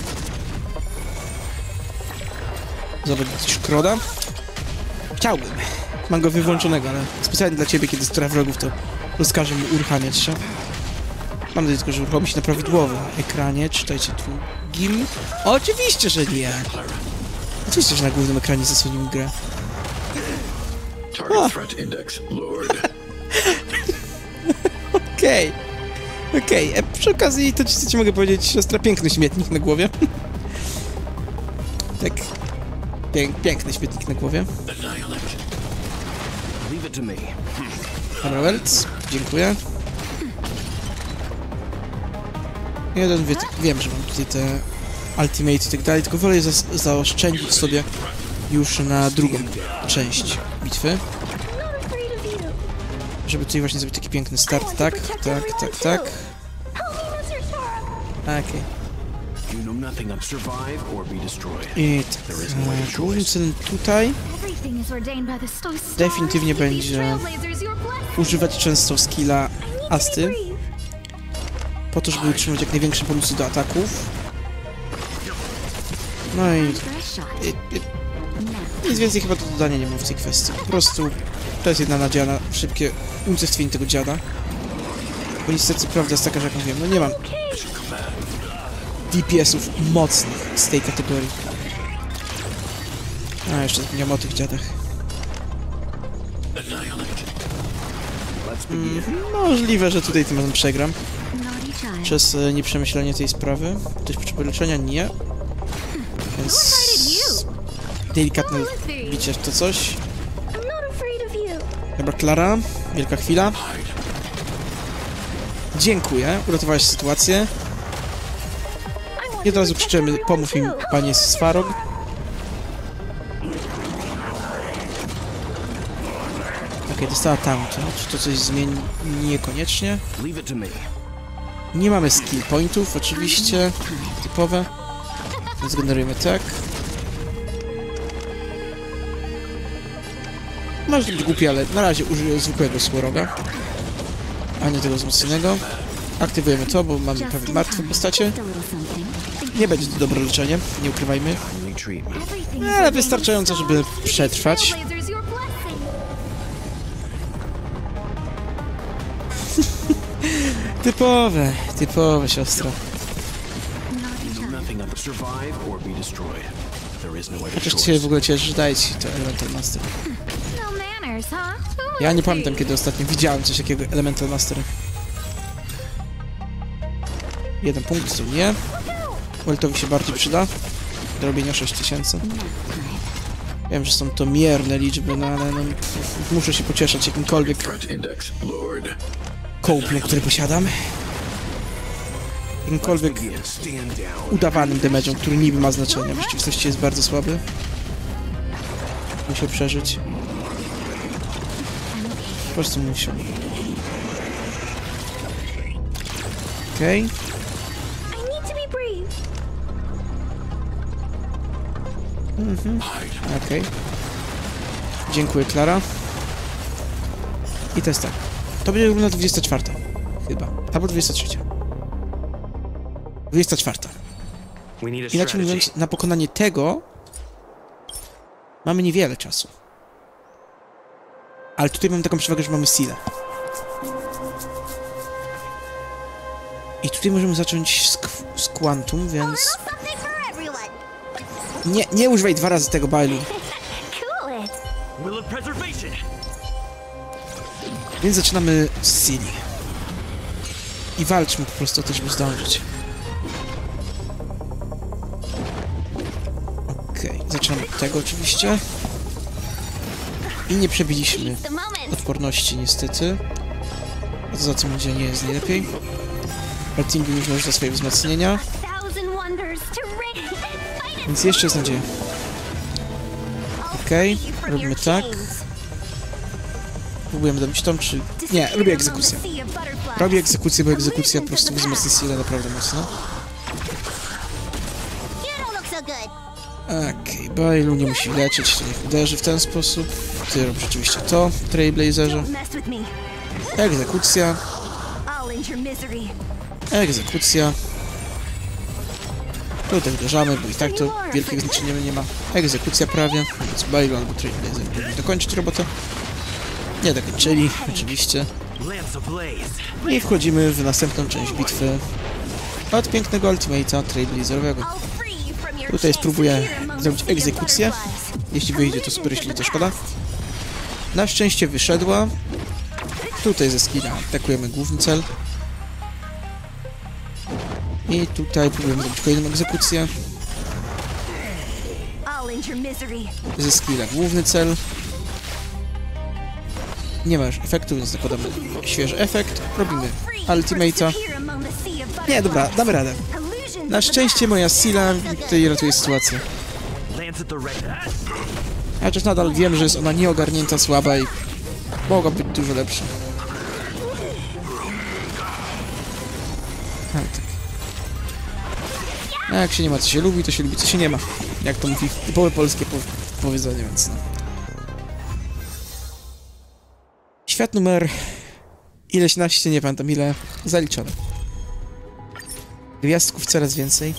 Speaker 2: Zobaczyć Szkroda. Chciałbym. Mam go wyłączonego, ale specjalnie dla ciebie, kiedy stura wrogów, to rozkażę mu uruchamiać się. Mam nadzieję tylko, że uruchomi się na prawidłowym ekranie. Czytajcie tu GIM. Oczywiście, że nie. Oczywiście, że na głównym ekranie zasłonił grę.
Speaker 3: Target threat index lowered.
Speaker 2: Okej. Przy okazji, to ci mogę powiedzieć, siostra, piękny śmietnik na głowie. Tak. Piękny śmietnik na głowie. Dobra, Welc. Dziękuję. Wiem, że mam tutaj te ultimate i tak dalej, tylko wolę je zaoszczędzić sobie już na drugą część bitwy. Żeby tutaj właśnie zrobić taki piękny start. Tak. Okej. I tak. Głównym celem tutaj definitywnie będzie używać często skilla Asty, po to, żeby utrzymać jak największe bonusy do ataków. No i nic więcej chyba do dodania nie mam w tej kwestii. Po prostu to jest jedna nadzieja na szybkie unicestwienie tego dziada. Bo niestety prawda jest taka, że jak mówiłem, no nie mam DPS-ów mocnych z tej kategorii. A, jeszcze zapomniałem o tych dziadach. Możliwe, że tutaj tym razem przegram. Przez nieprzemyślenie tej sprawy. Ktoś potrzebuje leczenia? Nie. Więc delikatne bicie w to coś. Dobra, Klara. Wielka chwila. Dziękuję. Uratowałeś sytuację. I od razu krzyczymy, pomóż mi, panie Svarog. Okej, dostała tamto. Czy to coś zmieni? Niekoniecznie. Nie mamy skill pointów, oczywiście. Typowe. Więc generujemy tak. Może być głupie, ale na razie użyję zwykłego Svoroga, a nie tego wzmocnionego. Aktywujemy to, bo mamy prawie martwe postacie. Nie będzie to dobre leczenie, nie ukrywajmy. Ale wystarczająco, żeby przetrwać. Typowe, siostra. Chociaż się w ogóle cieszę, że daje ci to Elemental Master. Ja nie pamiętam, kiedy ostatnio widziałem coś takiego Elemental Master. 1 punkt, to nie. Weltowi się bardziej przyda. Do robienia 6000. Wiem, że są to mierne liczby, no ale no, muszę się pocieszać jakimkolwiek kołpem, który posiadam. Jakimkolwiek udawanym damage'em, który niby ma znaczenie. W rzeczywistości jest bardzo słaby. Musiał przeżyć. Po prostu musiał. Okej. Okej. Dziękuję, Klara. I to jest tak. To będzie równa 24. Chyba. Albo 23. 24. Inaczej mówiąc, na pokonanie tego mamy niewiele czasu. Ale tutaj mamy taką przewagę, że mamy Seal'a. I tutaj możemy zacząć z Quantum, więc... Nie używaj 2 razy tego bailu. Więc zaczynamy z Seali. I walczmy po prostu o to, żeby zdążyć. Okej, zaczynamy od tego oczywiście. I nie przebiliśmy odporności niestety. A to za co będzie nie jest najlepiej. Altingu już może za swoje wzmocnienia. Więc jeszcze jest nadzieja. Okej, robimy tak. Próbujemy dobić tą, czy... Nie, robię egzekucję. Robię egzekucję, bo egzekucja po prostu wzmocni Seal'a naprawdę mocno. Okej, Bailu nie musi leczyć, to niech uderzy w ten sposób. Ty robisz rzeczywiście to, Trailblazerze. Egzekucja. Egzekucja. Tutaj uderzamy, bo i tak to wielkiego znaczenia nie ma. Egzekucja prawie, więc Bailu albo Trailblazer powinni dokończyć robotę. Nie dokończyli, oczywiście. I wchodzimy w następną część bitwy od pięknego ultimate'a Trailblazerowego. Tutaj spróbuję zrobić egzekucję. Jeśli wyjdzie, to super, jeśli to szkoda. Na szczęście wyszedła. Tutaj ze skilla atakujemy główny cel. I tutaj próbujemy zrobić kolejną egzekucję. Ze skilla główny cel. Nie ma już efektu, więc zakładamy świeży efekt. Robimy ultimate'a. Nie, dobra, damy radę. Na szczęście moja Seala tutaj ratuje sytuację. Chociaż nadal wiem, że jest ona nieogarnięta, słaba i mogła być dużo lepsza. Ale tak. A jak się nie ma, co się lubi, to się lubi, co się nie ma. Jak to mówi typowe polskie powiedzenie, więc no. Świat numer ileś naście, nie pamiętam ile, zaliczone. Gwiazdków coraz więcej.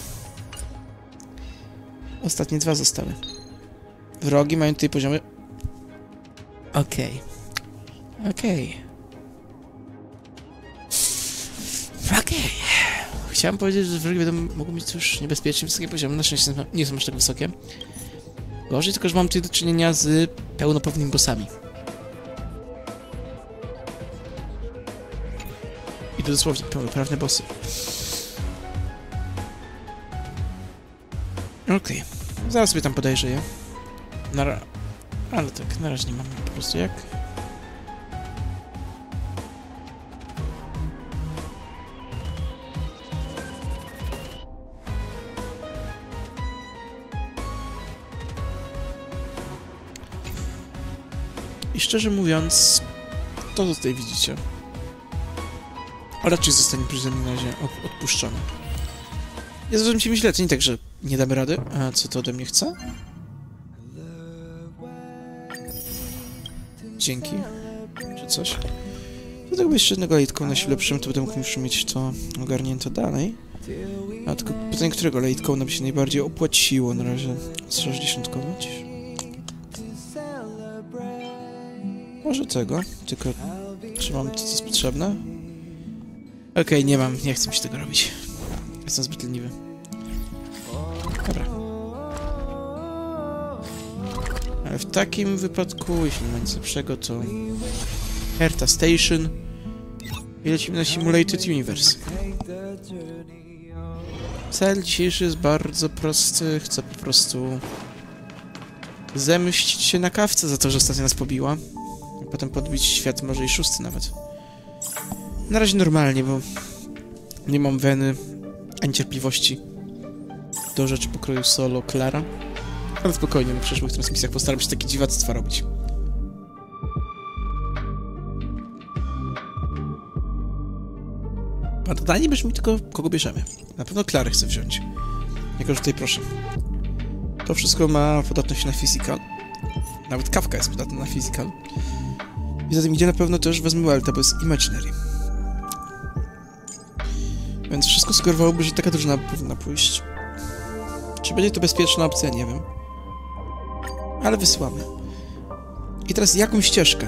Speaker 2: Ostatnie 2 zostały. Wrogi mają tutaj poziomy... Okej. Chciałem powiedzieć, że wrogi mogą być już niebezpieczne wysokie poziomy. Na szczęście nie są aż tak wysokie. Gorzej tylko, że mam tutaj do czynienia z pełnoprawnymi bossami. I to dosłownie pełnoprawne bossy. Okej. Zaraz sobie tam podejrzę je. Ale tak, na razie nie mam po prostu jak. I szczerze mówiąc, to co tutaj widzicie, a raczej zostanie przeze mnie na razie odpuszczone. Nie zrozumcie mi źle, to nie tak, że nie damy rady. A co to ode mnie chce? Dzięki. Czy coś? Do tego jeszcze jednego late'cona na siłę lepszym, to będę mógł już mieć to ogarnięte dalej. A tylko pytanie, którego late'cona by się najbardziej opłaciło na razie 60-kować? Może tego, tylko czy mam to, co jest potrzebne? Okej, nie mam, nie chcę mi się tego robić. Jestem zbyt leniwy. Dobra. Ale w takim wypadku, jeśli nie ma nic lepszego, to... Herta Station. I lecimy na Simulated Universe. Cel dzisiejszy jest bardzo prosty. Chcę po prostu... zemścić się na kawce za to, że ostatnio nas pobiła. I potem podbić świat może i 6 nawet. Na razie normalnie, bo... nie mam weny, ani cierpliwości do rzeczy pokroju solo Clara. Ale spokojnie, na przyszłych transmisjach postaram się takie dziwactwa robić. Pytanie brzmi tylko, kogo bierzemy. Na pewno Clarę chcę wziąć. Jako, że tutaj proszę. To wszystko ma podatność na physical. Nawet Kafka jest podatna na physical. I za tym idzie na pewno też wezmę Welta, bo jest imaginary. Więc wszystko sugerowałoby, że taka drużyna powinna pójść. Czy będzie to bezpieczna opcja? Nie wiem. Ale wysyłamy. I teraz jaką ścieżkę?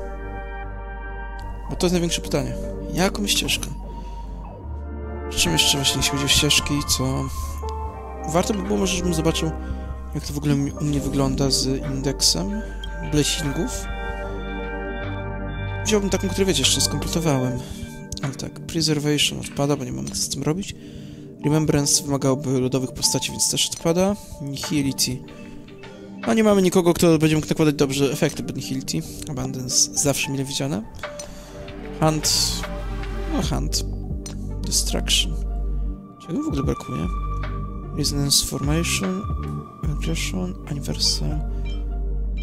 Speaker 2: Bo to jest największe pytanie. Jaką ścieżkę? Czym jeszcze właśnie jeśli chodzi o ścieżki, co... Warto by było może, żebym zobaczył, jak to w ogóle u mnie wygląda z indeksem blessingów. Wziąłbym taką, którą wiecie, jeszcze skompletowałem. Ale tak, Preservation odpada, bo nie mamy co z tym robić. Remembrance wymagałoby lodowych postaci, więc też odpada. Nihility. A nie mamy nikogo, kto będzie mógł nakładać dobrze efekty pod Nihility. Abundance zawsze mile widziane. Hunt. No, Hunt. Destruction. Czego w ogóle brakuje? Resonance Formation. Aggression. Universal.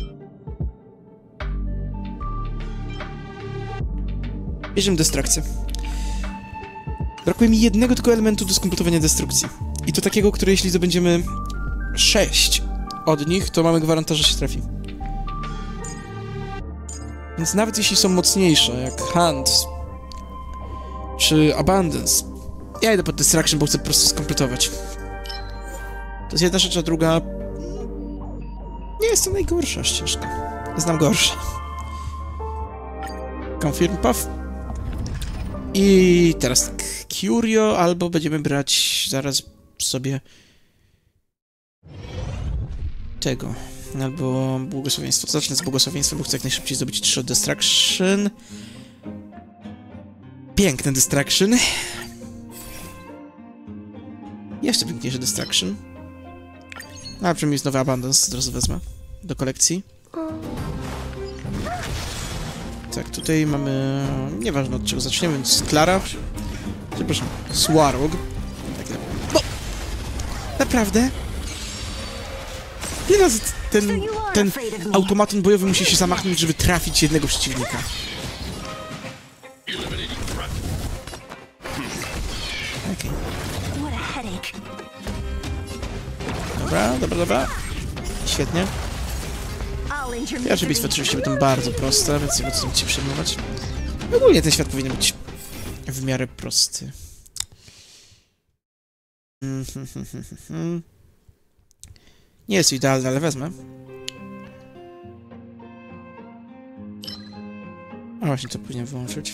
Speaker 2: Bierzemy destrakcję. Brakuje mi jednego tylko elementu do skompletowania destrukcji. I to takiego, który jeśli zdobędziemy 6 od nich, to mamy gwaranta, że się trafi. Więc nawet jeśli są mocniejsze, jak Hunt czy Abundance, ja idę pod Destruction, bo chcę po prostu skompletować. To jest jedna rzecz, a druga... Nie jest to najgorsza ścieżka. Znam gorsze. Confirm Puff. I teraz tak. Curio, albo będziemy brać zaraz sobie tego. Albo błogosławieństwo. Zacznę z błogosławieństwa, bo chcę jak najszybciej zdobyć 3 Destruction. Piękne Destruction. Jeszcze piękniejsze Destruction. No, ale przynajmniej jest nowy Abundance, od razu wezmę do kolekcji. Tak, tutaj mamy... Nieważne od czego zaczniemy, więc Klara. Przepraszam, Swarog. Tak, no. Naprawdę? Ile razy ten automaton bojowy musi się zamachnąć, żeby trafić jednego przeciwnika? Okej. Dobra. Świetnie. Pierwsze bitwy oczywiście będą bardzo proste, więc nie ma co się przejmować. Ogólnie ten świat powinien być w miarę prosty. Nie jest to idealne, ale wezmę. A właśnie, to powinienem wyłączyć.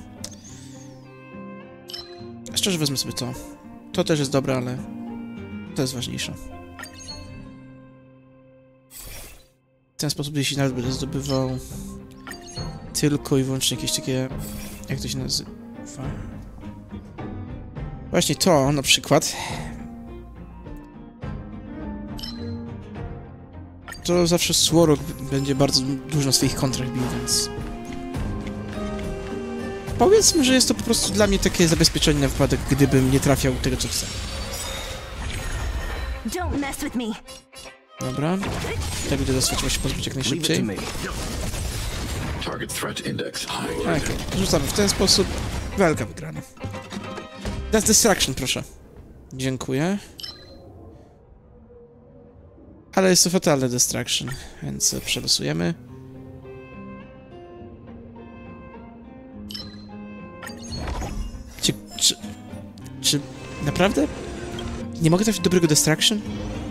Speaker 2: Szczerze wezmę sobie to. To też jest dobre, ale to jest ważniejsze. W ten sposób, jeśli nawet będę zdobywał tylko i wyłącznie jakieś takie... Jak to się nazywa? Właśnie to, na przykład. To zawsze Swarog będzie bardzo dużo na swoich kontrach bił, więc... Powiedzmy, że jest to po prostu dla mnie takie zabezpieczenie na wypadek, gdybym nie trafiał tego, co chcę. Dobra. Tak będę dostać, trzeba się pozbyć jak najszybciej. Okej, rzucamy w ten sposób. Walka wygrana. That's Destruction, proszę. Dziękuję. Ale jest to fatalne Destruction, więc przelosujemy. Czy naprawdę? Nie mogę trafić dobrego Destruction?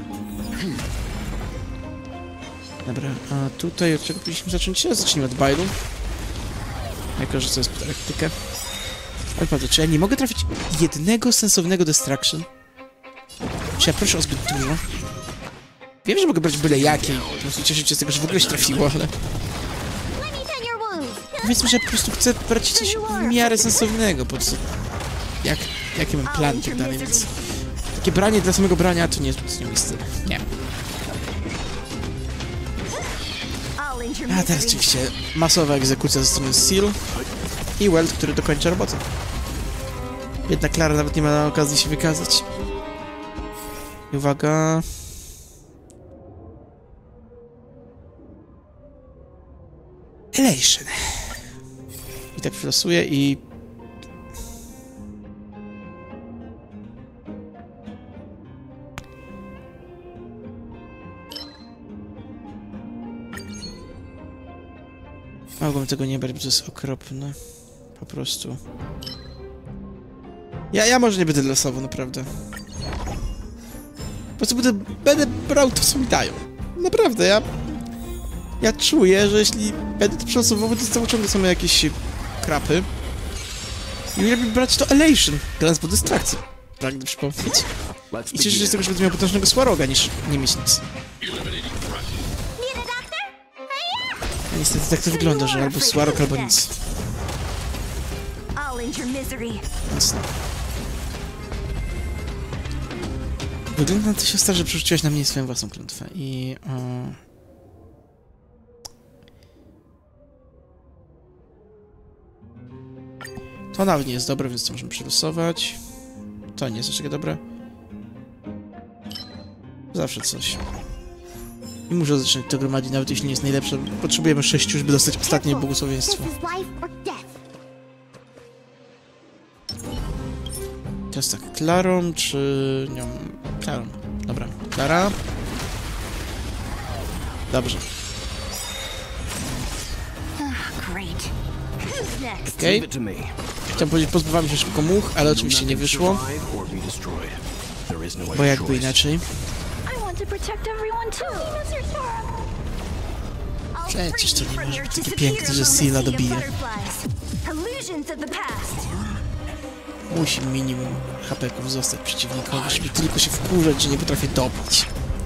Speaker 2: Dobra, a tutaj od czego powinniśmy zacząć? Zacznijmy od Bailu. Jako, że to jest pod elektrykę. Ale prawda, czy ja nie mogę trafić jednego sensownego Destruction? Czy ja proszę o zbyt dużo? Wiem, że mogę brać byle jakie. Po prostu cieszyć się z tego, że w ogóle się trafiło, ale... Powiedzmy, że ja po prostu chcę brać coś w miarę sensownego, po co... Jaki mam plan i tak dalej, więc... Takie branie dla samego brania to nie jest mój styl. Nie. A teraz oczywiście masowa egzekucja ze strony Seal i Weld, który dokończa robotę. Biedna Klara nawet nie ma okazji się wykazać. I uwaga... Elation. I tak przylosuję i... Mogłem tego nie brać, bo to jest okropne. Po prostu. Ja może nie będę losował, naprawdę. Po prostu będę brał to, co mi dają. Naprawdę, ja czuję, że jeśli będę to przelosował, to cały ciągle są jakieś krapy. I lepiej brać to Elation, grając po dystrakcji. Pragnę przypomnieć. I cieszę się z tego, że będę miał potężnego Swaroga, niż nie mieć nic. A niestety tak to wygląda, że albo Swarog, albo nic. Więc no. Wygląda na to, siostra, że przerzuciłaś na mnie swoją własną klątwę i... To nawet nie jest dobre, więc to możemy przelosować. To nie jest jeszcze dobre. Zawsze coś. I muszę zacząć to gromadzić, nawet jeśli nie jest najlepsze. Potrzebujemy 6, żeby dostać ostatnie błogosławieństwo. Teraz tak, Klarą czy nią? Klarą. Dobra, Klara. Dobrze. Okej.
Speaker 4: Leave it to me.
Speaker 2: Chciałem powiedzieć, pozbywamy się szybko much, ale oczywiście nie wyszło,
Speaker 4: Survive or be destroyed. There is no
Speaker 2: bo
Speaker 4: other
Speaker 2: jakby
Speaker 4: choice.
Speaker 2: inaczej.
Speaker 5: I want to protect everyone too.
Speaker 2: Przecież to nie może być takie piękne, że Scylla dobije.
Speaker 5: Illusions of the past.
Speaker 2: Musi minimum HP-ków zostać przeciwnikowi, żeby tylko się wkurzać, że nie potrafię dobić.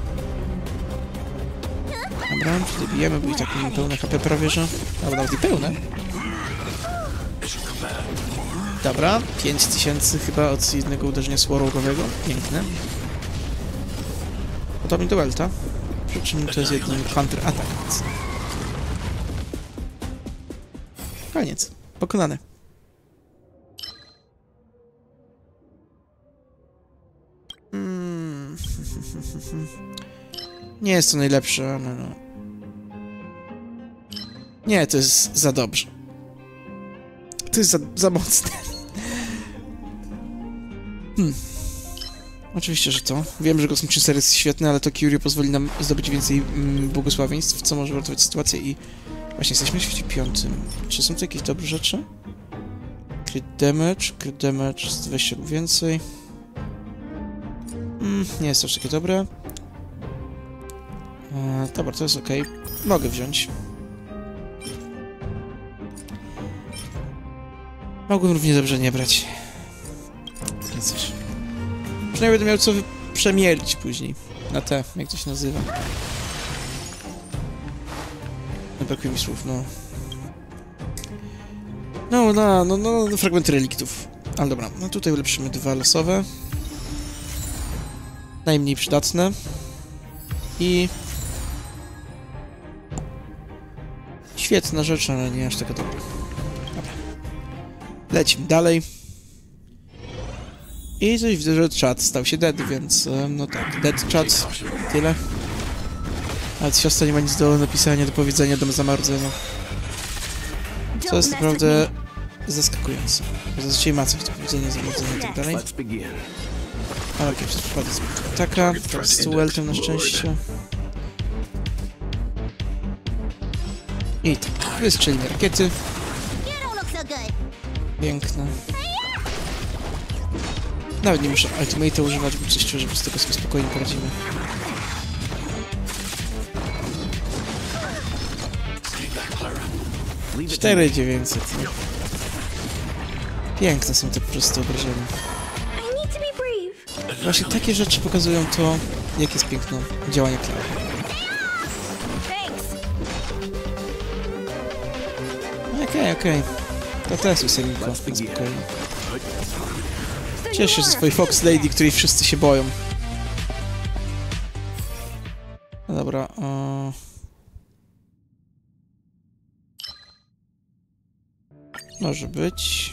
Speaker 2: Dobra, czyli bijemy, bo i tak mamy pełne HP prawie, że... Albo nawet i pełne. Dobra, 5000 chyba od jednego uderzenia swallowowego. Piękne. Podobnie do Welta. Przy czym to jest jeden counter attack, więc... Koniec. Pokonane. Nie jest to najlepsze, ale no... Nie, to jest za dobrze. To jest za mocne. Oczywiście, że to. Wiem, że kosmiczny ser jest świetny, ale to Curio pozwoli nam zdobyć więcej błogosławieństw, co może uratować sytuację i... Właśnie, jesteśmy w świecie 5. Czy są tu jakieś dobre rzeczy? Crit damage z 20 lub więcej. Nie jest to aż takie dobre. Dobra, to jest ok. Mogę wziąć. Mogłem równie dobrze nie brać. Więc coś. Przynajmniej będę miał co przemielić później. Na te, jak to się nazywa. No, brakuje mi słów, no. No, fragmenty reliktów. Ale dobra, no tutaj ulepszymy 2 losowe. Najmniej przydatne. I... Świetna rzecz, ale nie aż taka dobra. Dobra. Lecimy dalej. I coś widzę, że czat stał się dead, więc... no tak, dead chat. Tyle. Ale siostra nie ma nic do napisania, do powiedzenia, do zamarudzenia. Co jest naprawdę zaskakujące. Zazwyczaj ma coś do powiedzenia, zamarudzenia i tak dalej.
Speaker 4: Let's begin.
Speaker 2: Ale okej, przez przypadek taka, teraz z Weltem na szczęście. I tak, wystrzelimy rakiety. Piękne. Nawet nie muszę Ultimate'a używać, bo coś czuję, że z tego sobie spokojnie poradzimy.
Speaker 4: Leave it to me.
Speaker 2: 4900. No. Piękne są te po prostu obrażenia.
Speaker 5: I need to be brave.
Speaker 2: Właśnie takie rzeczy pokazują to, jak jest piękne działanie Klary.
Speaker 5: Thanks.
Speaker 2: Okej. To też jest Selinko, spokojnie. Cieszę się ze swojej Fox Lady, której wszyscy się boją. No dobra, może być.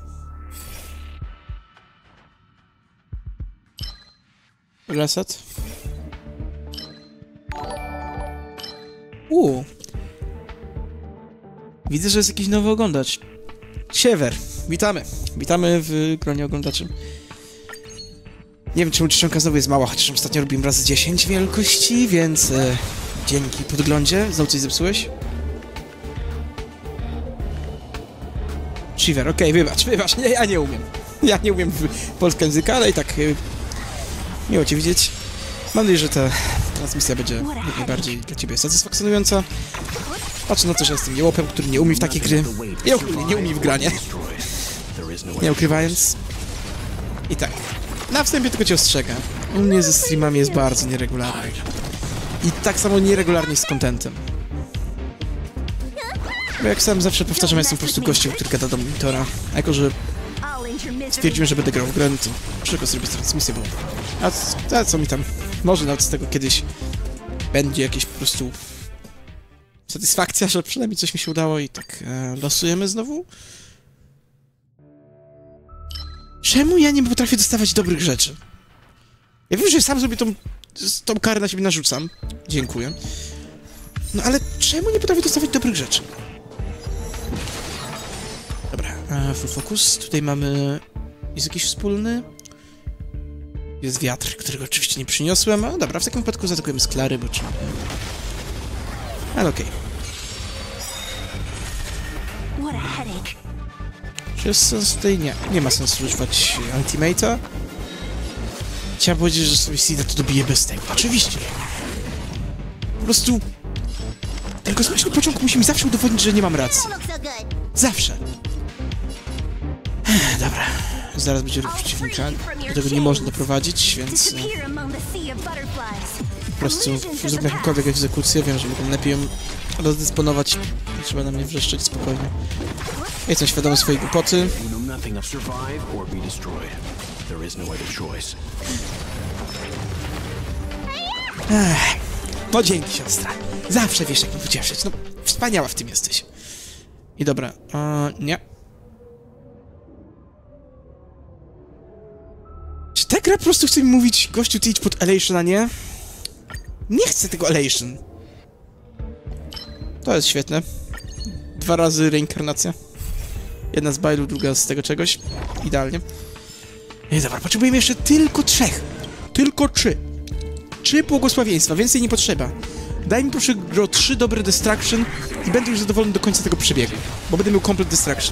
Speaker 2: Reset. Widzę, że jest jakiś nowy oglądacz. Siewer, witamy. Witamy w gronie oglądaczy. Nie wiem, czemu czcionka znowu jest mała, chociaż ostatnio robiłem razy 10 wielkości, więc dzięki podglądzie. Znowu coś zepsułeś? Shiver, okej, wybacz, nie, ja nie umiem. Ja nie umiem polskiego języka, ale i tak miło cię widzieć. Mam nadzieję, że ta transmisja będzie jak najbardziej dla ciebie satysfakcjonująca. Patrzę na to, że jestem jełopem, który nie umie w takie gry. Nie umie w granie. Nie ukrywając. I tak. Na wstępie tylko cię ostrzegam. U mnie ze streamami jest bardzo nieregularny. I tak samo nieregularnie z contentem. Bo jak sam zawsze powtarzam, jestem po prostu gościem, który gada do monitora. A jako, że stwierdziłem, że będę grał w grę, to szybko zrobię transmisję, bo... A co mi tam... Może nawet z tego kiedyś będzie jakieś po prostu... satysfakcja, że przynajmniej coś mi się udało i tak losujemy znowu. Czemu ja nie potrafię dostawać dobrych rzeczy? Ja wiem, że sam sobie tą karę na siebie narzucam. Dziękuję. No ale czemu nie potrafię dostawać dobrych rzeczy? Dobra, full focus. Tutaj mamy... Jest jakiś wspólny? Jest wiatr, którego oczywiście nie przyniosłem. A dobra, w takim wypadku zaatakujemy z Klary, bo czemu? Ale okej.
Speaker 5: What a headache.
Speaker 2: Czy jest sens tutaj? Nie. Nie ma sensu używać Ultimate'a. Chciałem powiedzieć, że sobie Seeda to dobije bez tego. Oczywiście. Po prostu... Ten kosmiczny pociąg musi mi zawsze udowodnić, że nie mam racji.
Speaker 5: Don't look so good.
Speaker 2: Zawsze. Dobra. Zaraz będzie ruch przeciwnika. Do tego nie można doprowadzić, więc...
Speaker 5: Disappear among the sea of butterflies.
Speaker 2: Po prostu
Speaker 5: Illusions of
Speaker 2: zróbmy
Speaker 5: the
Speaker 2: jakąkolwiek egzekucję. Wiem, że mogą lepiej ją rozdysponować. Nie trzeba na mnie wrzeszczeć spokojnie. Jestem świadomy swojej głupoty.
Speaker 4: You know nothing of survive or be destroyed. There is no other choice.
Speaker 2: No dzięki, siostra. Zawsze wiesz, jak mnie pocieszyć. No, wspaniała w tym jesteś. I dobra, nie. Czy ta gra po prostu chce mi mówić, gościu, ty idź pod Elation, a nie? Nie chcę tego Elation. To jest świetne. 2 razy reinkarnacja. Jedna z bailu, druga z tego czegoś. Idealnie. I dobra, potrzebujemy jeszcze tylko 3. Tylko 3. 3 błogosławieństwa, więcej nie potrzeba. Daj mi proszę gro 3 dobre distraction i będę już zadowolony do końca tego przebiegu, bo będę miał complete distraction.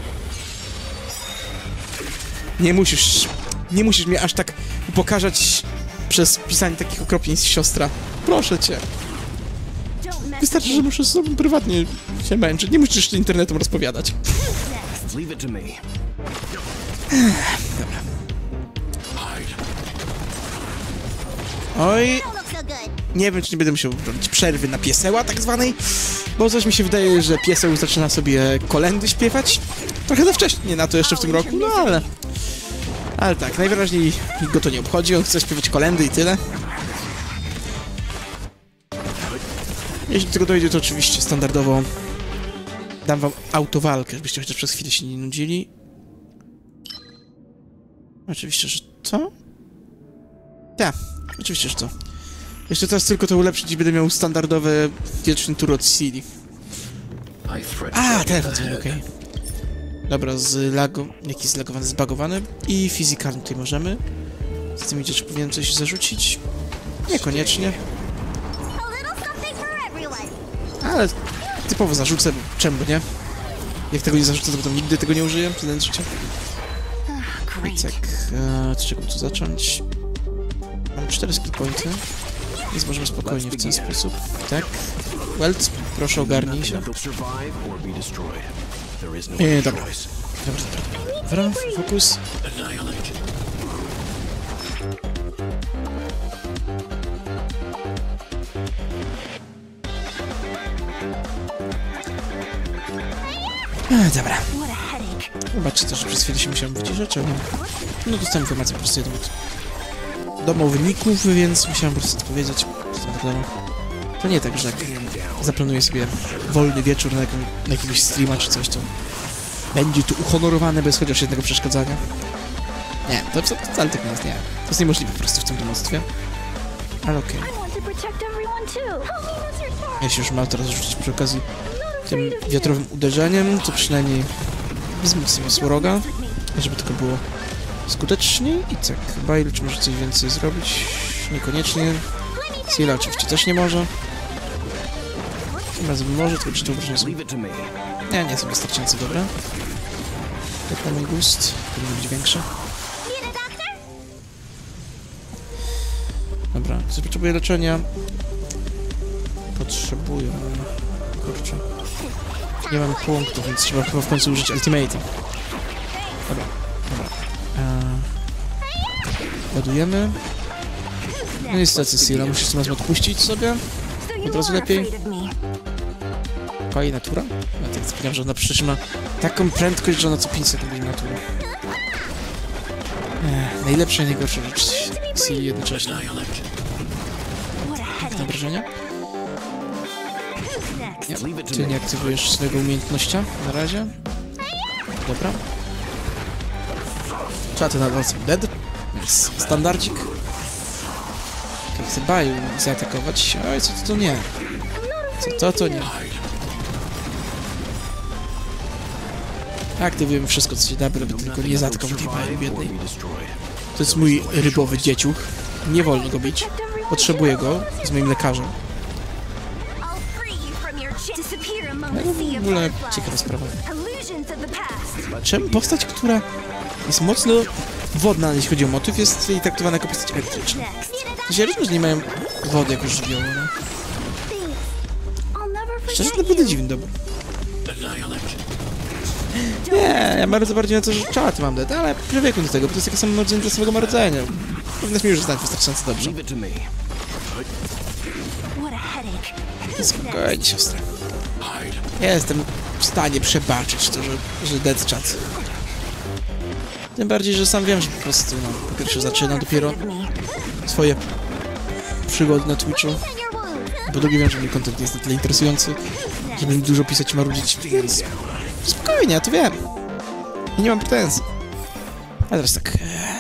Speaker 2: Nie musisz mnie aż tak upokarzać przez pisanie takich okropieństw, siostra. Proszę cię.
Speaker 5: Don't mess
Speaker 2: Wystarczy,
Speaker 5: with
Speaker 2: że
Speaker 5: me.
Speaker 2: muszę sobie prywatnie się męczyć. Nie musisz jeszcze internetem rozpowiadać.
Speaker 4: Leave it to me.
Speaker 2: Oj,
Speaker 5: Don't look so good.
Speaker 2: nie wiem, czy nie będę musiał robić przerwy na pieseła tak zwanej, bo coś mi się wydaje, że pieseł zaczyna sobie kolędy śpiewać. Trochę za wcześnie na to jeszcze w tym roku, no ale... Ale tak, najwyraźniej go to nie obchodzi, on chce śpiewać kolędy i tyle. Jeśli do tego dojdzie, to oczywiście standardowo dam wam autowalkę, żebyście chociaż przez chwilę się nie nudzili. Oczywiście, że co? Tak, oczywiście, że co. Jeszcze teraz tylko to ulepszyć i będę miał standardowe wieczny tur od Seedy.
Speaker 3: I threat
Speaker 2: A,
Speaker 3: target
Speaker 2: teraz,
Speaker 3: ahead.
Speaker 2: okej. Dobra, jaki zlagowany, zbagowany. I fizykalny tutaj możemy. Z tym idzie, czy powinienem coś zarzucić? Niekoniecznie.
Speaker 5: A little something for everyone.
Speaker 2: Ale typowo zarzucę, bo czemu nie? Jak tego nie zarzucę, to potem nigdy tego nie użyję przez życie. I tak, od czego tu zacząć? Mam 4 skill pointy, więc możemy spokojnie w ten sposób. Tak. Welt, proszę ogarnij się.
Speaker 4: Nothing of survive or be destroyed. There is no
Speaker 2: Nie,
Speaker 4: other
Speaker 2: dobra.
Speaker 4: choice.
Speaker 2: Dobra, fokus.
Speaker 3: Annihilate.
Speaker 2: Dobra.
Speaker 5: What a headache.
Speaker 2: Zobaczcie też, że przez chwilę się musiałem wyciszyć, czemu? No dostałem informację po prostu jedną od domowników, więc musiałem po prostu odpowiedzieć. To nie tak, że jak zaplanuję sobie wolny wieczór na jakiegoś streama czy coś, to będzie tu uhonorowane bez chociaż jednego przeszkadzania. Nie, to wcale tak nie jest, nie. To jest niemożliwe po prostu w tym domostwie. Ale okej.
Speaker 5: I want to protect everyone too. Help me with your sword.
Speaker 2: Jeśli już mam teraz rzucić przy okazji
Speaker 5: I'm
Speaker 2: tym
Speaker 5: not afraid of you.
Speaker 2: wiatrowym uderzeniem, to przynajmniej wzmocnimy
Speaker 5: Don't
Speaker 2: Słoroga,
Speaker 5: mess with me.
Speaker 2: żeby tylko było skuteczniej. I tak, Bail, czy może coś więcej zrobić? Niekoniecznie. Seela oczywiście też nie może. Tym razem może, tylko czy to obrażenia są...
Speaker 4: Leave it to me.
Speaker 2: Nie są wystarczająco dobre. Tak na mój gust, powinno być większe.
Speaker 5: Need a doctor?
Speaker 2: Dobra, ktoś potrzebuje leczenia. Potrzebuję. Kurczę. Nie mam punktów, więc trzeba chyba w końcu użyć ultimate'a. Dobra. Ładujemy. No niestety, Seela, musisz tym razem odpuścić sobie.
Speaker 5: So you
Speaker 2: Od razu
Speaker 5: are
Speaker 2: lepiej.
Speaker 5: afraid of me.
Speaker 2: Pali natura? Ja tak zapomniałem, że ona przecież ma taką prędkość, że ona co 5 sekund będzie natura. Najlepsza i najgorsza rzecz Seeli jednocześnie.
Speaker 3: Annihilate.
Speaker 5: What a headache.
Speaker 2: Obrażenia?
Speaker 5: Who's next?
Speaker 2: Nie.
Speaker 4: Leave it to
Speaker 2: Ty
Speaker 4: me.
Speaker 2: nie aktywujesz swojego umiejętności na razie. Dobra. Czaty na was dead. Jest standardzik. Okay, chcę Baju zaatakować. Oj, co to nie? Co to nie? Aktywujemy wszystko, co się da, by tylko nie zaatakować tej Baju
Speaker 4: Survive or
Speaker 2: biednej.
Speaker 4: be destroyed.
Speaker 2: To jest mój rybowy dzieciuch. Nie wolno go bić. Potrzebuję go z moim lekarzem.
Speaker 5: I'll free you from your disappear among
Speaker 2: No,
Speaker 5: the
Speaker 2: w
Speaker 5: sea of
Speaker 2: ogóle
Speaker 5: butterflies.
Speaker 2: ciekawa sprawa.
Speaker 5: Illusions of the past.
Speaker 2: Czemu postać, która jest mocno wodna, jeśli chodzi o motyw, jest jej traktowana jako postać elektryczna? Ja rozumiem, że nie mają wody jako żywiołu, no.
Speaker 5: I'll never
Speaker 2: Szczerze, to
Speaker 5: forget
Speaker 2: naprawdę
Speaker 5: you.
Speaker 2: dziwny dobór.
Speaker 3: Annihilate.
Speaker 2: Nie, ja bardzo bardziej na to, że czaty mam dać, ale przywykłem do tego, bo to jest takie samo narodzenie dla samego narodzenia. Powinnaś mi już znać wystarczająco dobrze.
Speaker 4: Leave it to me.
Speaker 5: What a headache.
Speaker 2: Spokojnie, siostra.
Speaker 3: Hide.
Speaker 2: Ja jestem w stanie przebaczyć to, że dead chat. Tym bardziej, że sam wiem, że po prostu, no, po pierwsze zaczynam dopiero swoje przygody na Twitchu.
Speaker 5: And your wounds.
Speaker 2: Po drugie wiem, że mój content jest na tyle interesujący, żeby mi dużo pisać i marudzić, więc spokojnie, ja to wiem. I nie mam pretensji. A teraz tak...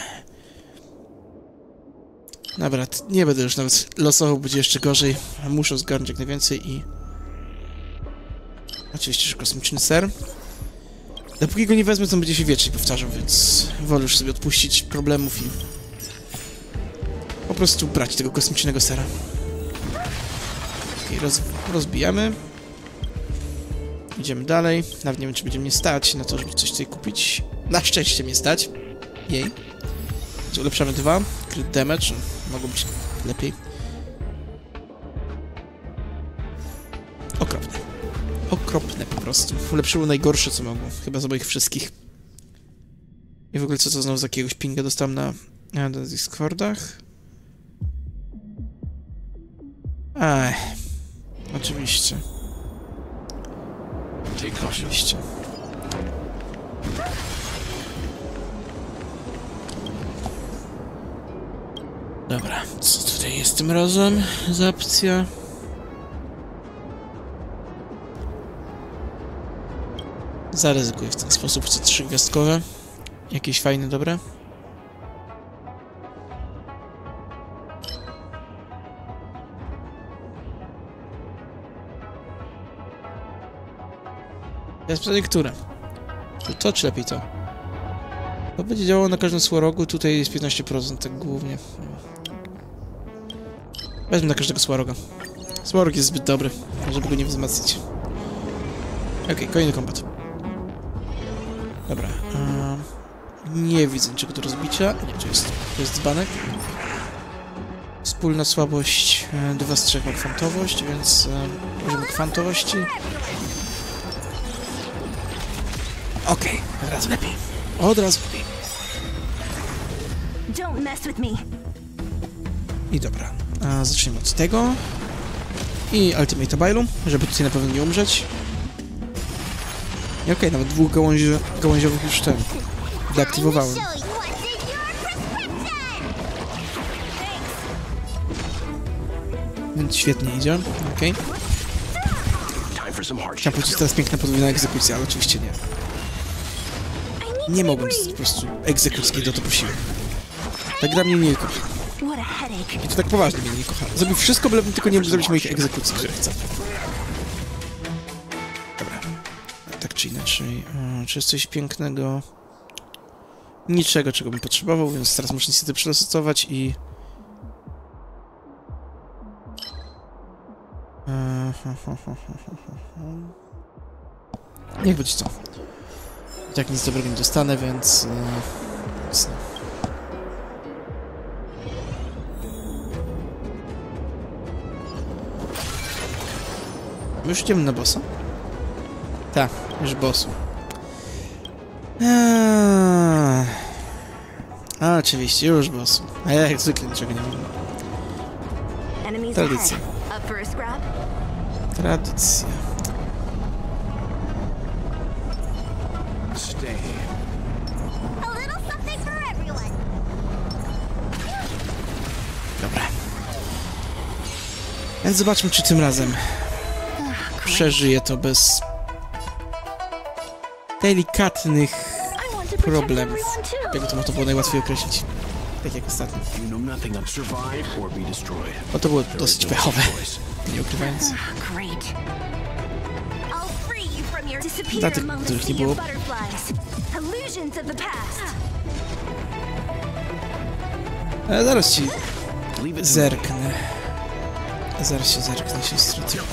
Speaker 2: Dobra, nie będę już nawet losował, będzie jeszcze gorzej. Muszę zgarnąć jak najwięcej i... Oczywiście, że kosmiczny ser. Dopóki go nie wezmę, to on będzie się wiecznie powtarzał, więc wolę już sobie odpuścić problemów i... po prostu brać tego kosmicznego sera. Okej, rozbijamy. Idziemy dalej. Nawet nie wiem, czy będzie mnie stać na to, żeby coś tutaj kupić. Na szczęście mnie stać. Jej. Ulepszamy 2. Crit damage. Mogło być lepiej. Okropne. Okropne po prostu. Ulepszyło najgorsze, co mogło. Chyba z moich wszystkich. I w ogóle co to znowu z jakiegoś pinga dostałem na Discordach? Ech. Oczywiście. Oczywiście. Dobra, co tutaj jest tym razem za opcja? Zaryzykuję w ten sposób, co 3-gwiazdkowe. Jakieś fajne, dobre? Jest pytanie, które? Czy to, czy lepiej to? To będzie działało na każdym swarogu, tutaj jest 15%, tak głównie. Weźmy na każdego swaroga. Swarog jest zbyt dobry, żeby go nie wzmacniać. Okej, kolejny kombat. Dobra. Nie widzę niczego do rozbicia. Nie, to jest dzbanek. Wspólna słabość 2 z 3 ma kwantowość, więc użyjmy kwantowości. Okej, od razu lepiej. Od razu lepiej.
Speaker 5: Don't mess with me.
Speaker 2: I dobra, zaczniemy od tego. I Ultimate Bailu, żeby tutaj na pewno nie umrzeć. I okej, nawet 2 gałęziowych już ten deaktywowałem.
Speaker 5: Show you what's in your prescription.
Speaker 2: Więc świetnie idzie, okej.
Speaker 4: Time for some hardship.
Speaker 2: Chciałem powiedzieć, teraz piękna podwójna egzekucja, ale oczywiście nie. Nie mogłem po prostu egzekucji do to prosiłem. Ta gra mnie nie kocha.
Speaker 5: What a headache.
Speaker 2: I to tak poważnie mnie nie kocha. Zrobił wszystko, bylebym tylko nie mógł zrobić moich egzekucji, które chcę. Dobra. Tak czy inaczej. Czy jest coś pięknego? Niczego, czego bym potrzebował, więc teraz muszę niestety przelosować i... Niech będzie co. I tak nic dobrego nie dostanę, więc... My już idziemy na bossa? Tak, już bossu. A, oczywiście, już bossu. A ja jak zwykle niczego nie mam.
Speaker 5: Enemies
Speaker 2: Tradycja.
Speaker 5: ahead. Up for a scrap?
Speaker 2: Tradycja.
Speaker 4: Stay.
Speaker 5: A little something for everyone.
Speaker 2: Dobra. Więc zobaczmy, czy tym razem przeżyję to bez delikatnych
Speaker 5: I want to protect
Speaker 2: problemów.
Speaker 5: everyone too.
Speaker 2: Jakby to można było najłatwiej określić. Tak jak ostatnio.
Speaker 4: You know nothing of survive or be destroyed.
Speaker 2: Bo to było
Speaker 4: There
Speaker 2: dosyć
Speaker 4: is no
Speaker 2: pechowe,
Speaker 4: choice.
Speaker 2: nie ukrywając.
Speaker 5: Great. I'll free you from your disappear
Speaker 2: Dla tych,
Speaker 5: among the
Speaker 2: których nie
Speaker 5: sea
Speaker 2: było.
Speaker 5: of butterflies. Illusions of the past.
Speaker 2: Ale zaraz ci
Speaker 4: Leave it to me.
Speaker 2: zerknę. Zaraz się zerknę, siostro, tylko...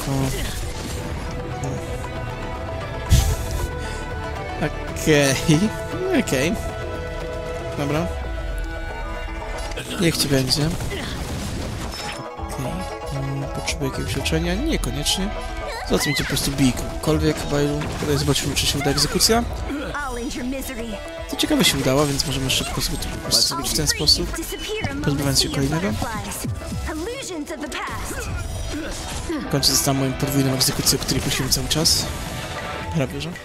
Speaker 2: Okej. Dobra. Niech ci będzie. Okej. Potrzebuję jakiegoś leczenia? Niekoniecznie. Za co mi cię po prostu bij kogokolwiek, Bailu. Tutaj zobaczymy, czy się uda egzekucja.
Speaker 5: I'll end your misery.
Speaker 2: To ciekawe się udało, więc możemy szybko sobie to po prostu zrobić w ten sposób. Pozbywając się kolejnego.
Speaker 5: Illusions of the past.
Speaker 2: W końcu została moją podwójną egzekucją, o której prosiłem cały czas. Prawie, że.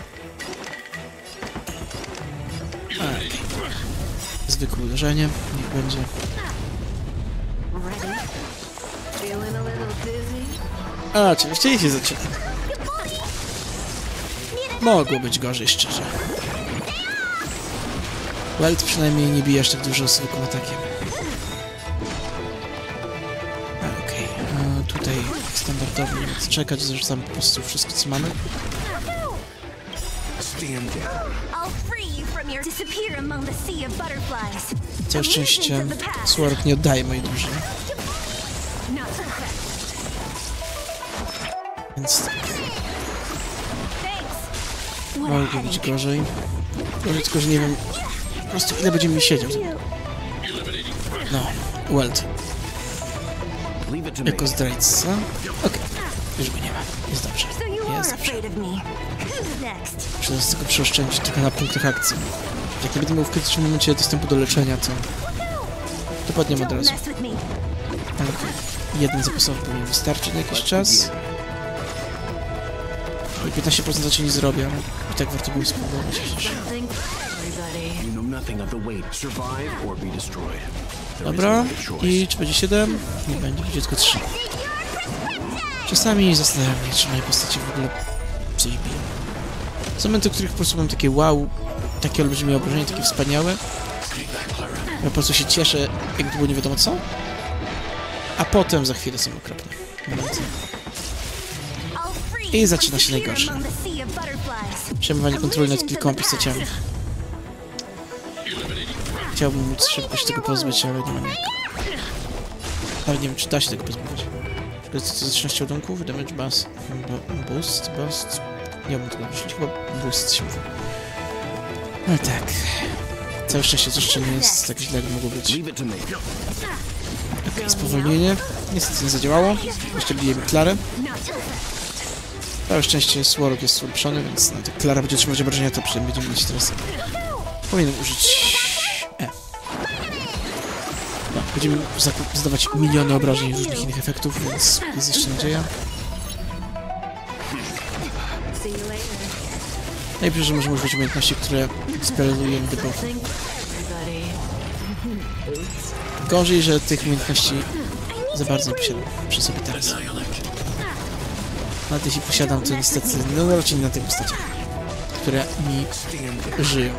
Speaker 2: Okej. Zwykłe uderzenie, niech będzie.
Speaker 5: Ready? Feeling a little dizzy?
Speaker 2: A, oczywiście się zaczyna. Mogło być gorzej, szczerze. Welt przynajmniej nie bije aż tak dużo zwykłym atakiem. Okej, tutaj standardowo nie ma co czekać, zarzucamy po prostu wszystko, co mamy.
Speaker 4: Stand down.
Speaker 5: I'll free you from your disappear among the sea of butterflies.
Speaker 2: Całe szczęście
Speaker 5: Illusions of the past.
Speaker 2: Swarok nie oddaje mojej drużyny,
Speaker 5: Not so fast.
Speaker 2: więc tak,
Speaker 5: Thanks. What a
Speaker 2: mogło być
Speaker 5: headache.
Speaker 2: gorzej. Gorzej tylko, że nie wiem po prostu ile będzie mi siedział. No, Welt
Speaker 4: Leave it to me.
Speaker 2: jako zdrajca. Okej, już go nie ma, jest dobrze,
Speaker 5: So you
Speaker 2: jest
Speaker 5: are
Speaker 2: dobrze.
Speaker 5: afraid of me. Who's next?
Speaker 2: Muszę teraz tylko przeoszczędzić trochę na punktach akcji. Jak nie będę miał w krytycznym momencie dostępu do leczenia, to padniemy od
Speaker 5: Don't
Speaker 2: razu.
Speaker 5: mess with me.
Speaker 2: Ale jeden zapasowy powinien wystarczyć na jakiś czas. I 15% ci nie zrobię, ale i tak warto było spróbować.
Speaker 4: You know nothing of the weight. Survive or be destroyed. There is
Speaker 2: Dobra,
Speaker 4: no other choice.
Speaker 2: i czy będzie 7? Nie będzie tylko 3. Czasami zastanawiam mnie, czy moje postacie w ogóle coś biją. Są momenty, w których po prostu mam takie wow, takie olbrzymie obrażenie, takie wspaniałe. Ja po prostu się cieszę, jakby to było nie wiadomo co. A potem za chwilę są okropne momenty. I zaczyna się najgorsze. Przejmowanie kontroli nad kilkoma postaciami. Chciałbym móc szybko się tego pozbyć, ale nie mam jak. Nawet nie wiem, czy da się tego pozbywać. To ze 13 ładunków, damage boost. Nie mógł tego myśleć, chyba boost się mówi. No tak. Całe szczęście to jeszcze nie jest tak źle, jak mogło być.
Speaker 4: Leave it to me.
Speaker 2: Okej, spowolnienie. Niestety nie zadziałało. Jeszcze bije mi Klarę. Całe szczęście Swarok jest ulepszony, więc no, jak Klara będzie otrzymać obrażenia, to przynajmniej będziemy mieć teraz... Powinienem użyć... No, będziemy zdawać miliony obrażeń i różnych innych efektów, więc jest jeszcze nadzieja. Najpierw, że możemy użyć umiejętności, które spelują debuff. Gorzej, że tych umiejętności za bardzo nie posiadam przy sobie teraz. Nawet jeśli posiadam, to niestety no raczej nie na tych postaciach, które mi żyją.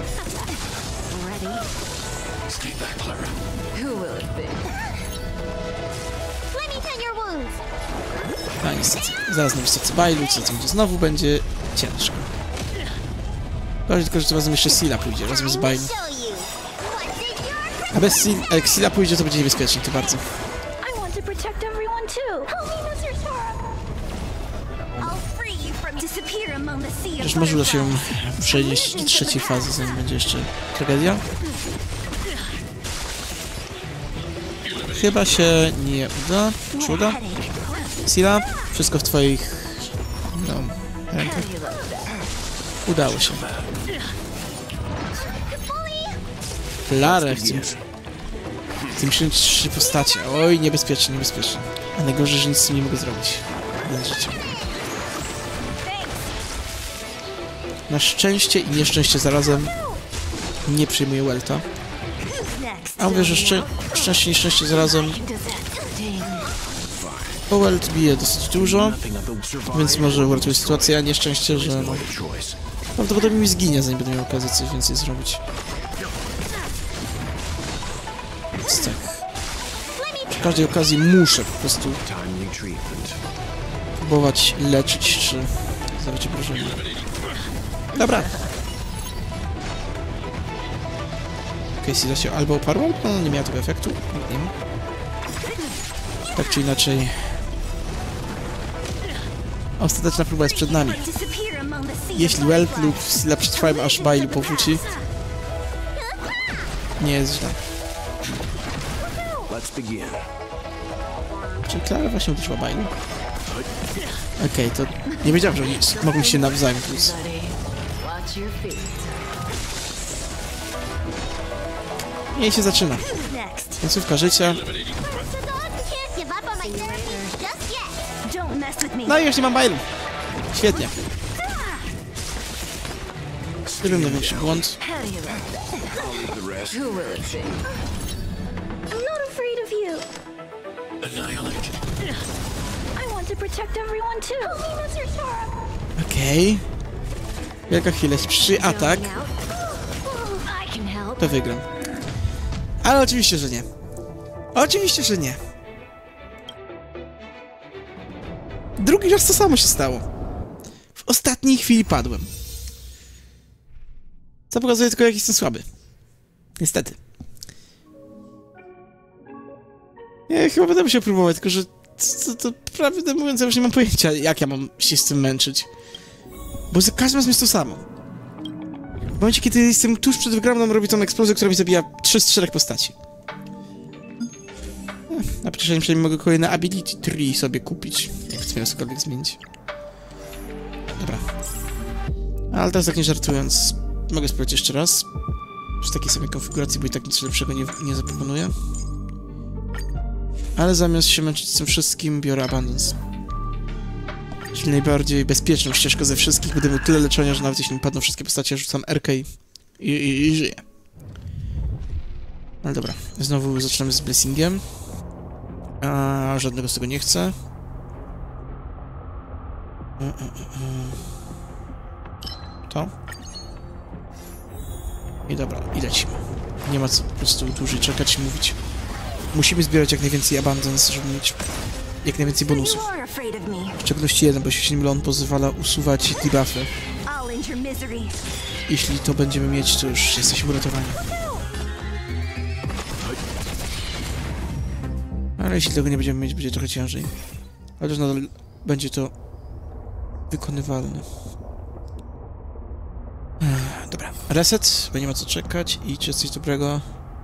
Speaker 5: Let me tend your wounds.
Speaker 2: A niestety, zaraz na wysoce Bailu, co będzie znowu będzie ciężko. Gorzej tylko, że tym razem jeszcze Sila pójdzie razem z Bailu.
Speaker 5: Show you. What's in your
Speaker 2: A bez jak Sila pójdzie, to będzie niebezpiecznie, to bardzo.
Speaker 5: I want to protect everyone too. Help me, Mr. Sora. I'll free you from disappear among the sea of
Speaker 2: Przecież może uda się
Speaker 5: butterflies.
Speaker 2: przenieść do trzeciej fazy, zanim będzie jeszcze tragedia. Chyba się nie uda. Czy uda? Sila, wszystko w twoich... no, rękach. Udało się. Klarę chcę przyjąć 3 postacie. Oj, niebezpiecznie, niebezpiecznie. A najgorzej, że nic z tym nie mogę zrobić. Bez życia. Na szczęście i nieszczęście zarazem nie przyjmuję Welta. A mówię, że szczęście i nieszczęście zarazem, bo Welt bije dosyć dużo,
Speaker 4: Nothing of the survive.
Speaker 2: więc może uratuje sytuację, a nieszczęście, że no,
Speaker 4: Other choice.
Speaker 2: prawdopodobnie mi zginie, zanim będę miał okazję coś więcej zrobić. Więc tak. Przy każdej okazji muszę po prostu
Speaker 4: Timely treatment.
Speaker 2: próbować leczyć, czy zdawać obrażenia. Dobra. Casey się albo oparła, albo nie miała tego efektu. Nie wiem. Tak czy inaczej. Ostateczna próba jest przed nami. Jeśli Welt lub Scylla przetrwają, aż Bailu powróci, nie jest źle.
Speaker 4: Let's begin.
Speaker 2: Czy Clara właśnie uderzyła Bailu? Okej, to nie wiedziałem, że oni mogą się nawzajem plus.
Speaker 6: Watch your feet.
Speaker 2: I się zaczyna.
Speaker 5: Next.
Speaker 2: Końcówka życia.
Speaker 5: Can't give up on my therapy just yet. Don't mess with me.
Speaker 2: No i już nie mam Bailu. Świetnie. Zrobiłem największy błąd.
Speaker 6: Who will it be?
Speaker 5: I'm not afraid of you.
Speaker 3: Annihilate.
Speaker 5: I want to protect everyone too. Help me, Mr. Sora.
Speaker 2: Okej. Wielka chwila, jeśli przyjdzie atak,
Speaker 5: I can help.
Speaker 2: to wygram. Ale oczywiście, że nie. Oczywiście, że nie. Drugi raz to samo się stało. W ostatniej chwili padłem. To pokazuje tylko, jak jestem słaby. Niestety. Ja chyba będę musiał próbować, tylko że to prawdę mówiąc, ja już nie mam pojęcia, jak ja mam się z tym męczyć. Bo za każdym razem jest to samo. W momencie, kiedy jestem tuż przed wygraną, robi tą eksplozję, która mi zabija 3 z 4 postaci. Na pocieszenie przynajmniej mogę kolejne ability tree sobie kupić, jak chcę cokolwiek zmienić. Dobra. Ale teraz tak nie żartując, mogę spróbować jeszcze raz. Przy takiej samej konfiguracji, bo i tak nic lepszego nie zaproponuję. Ale zamiast się męczyć z tym wszystkim, biorę Abundance. Czyli najbardziej bezpieczną ścieżkę ze wszystkich, będę miał tyle leczenia, że nawet jeśli mi padną wszystkie postacie, rzucam RK i żyję. Ale dobra, znowu zaczynamy z Blessingiem. A żadnego z tego nie chcę. To. I dobra, i lecimy. Nie ma co po prostu dłużej czekać i mówić. Musimy zbierać jak najwięcej Abundance, żeby mieć jak najwięcej bonusów.
Speaker 5: You are afraid of me.
Speaker 2: W szczególności jeden, bo jeśli się nie mylę, on pozwala usuwać debuffy.
Speaker 5: I'll end your misery.
Speaker 2: Jeśli to będziemy mieć, to już jesteśmy uratowani. Ale jeśli tego nie będziemy mieć, będzie trochę ciężej. Ale też nadal będzie to wykonywalne. Dobra, reset, bo nie ma co czekać i czy jest coś dobrego?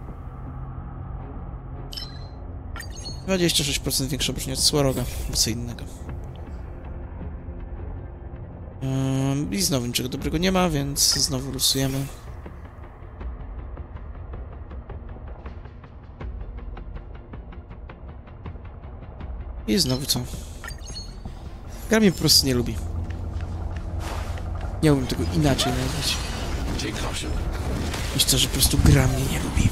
Speaker 2: 26% większe obrażenia od Swaroga, bo co innego. I znowu niczego dobrego nie ma, więc znowu losujemy. I znowu co? Gra mnie po prostu nie lubi. Nie umiem tego inaczej nazwać.
Speaker 3: Take caution.
Speaker 2: Niż to, że po prostu gra mnie nie lubi.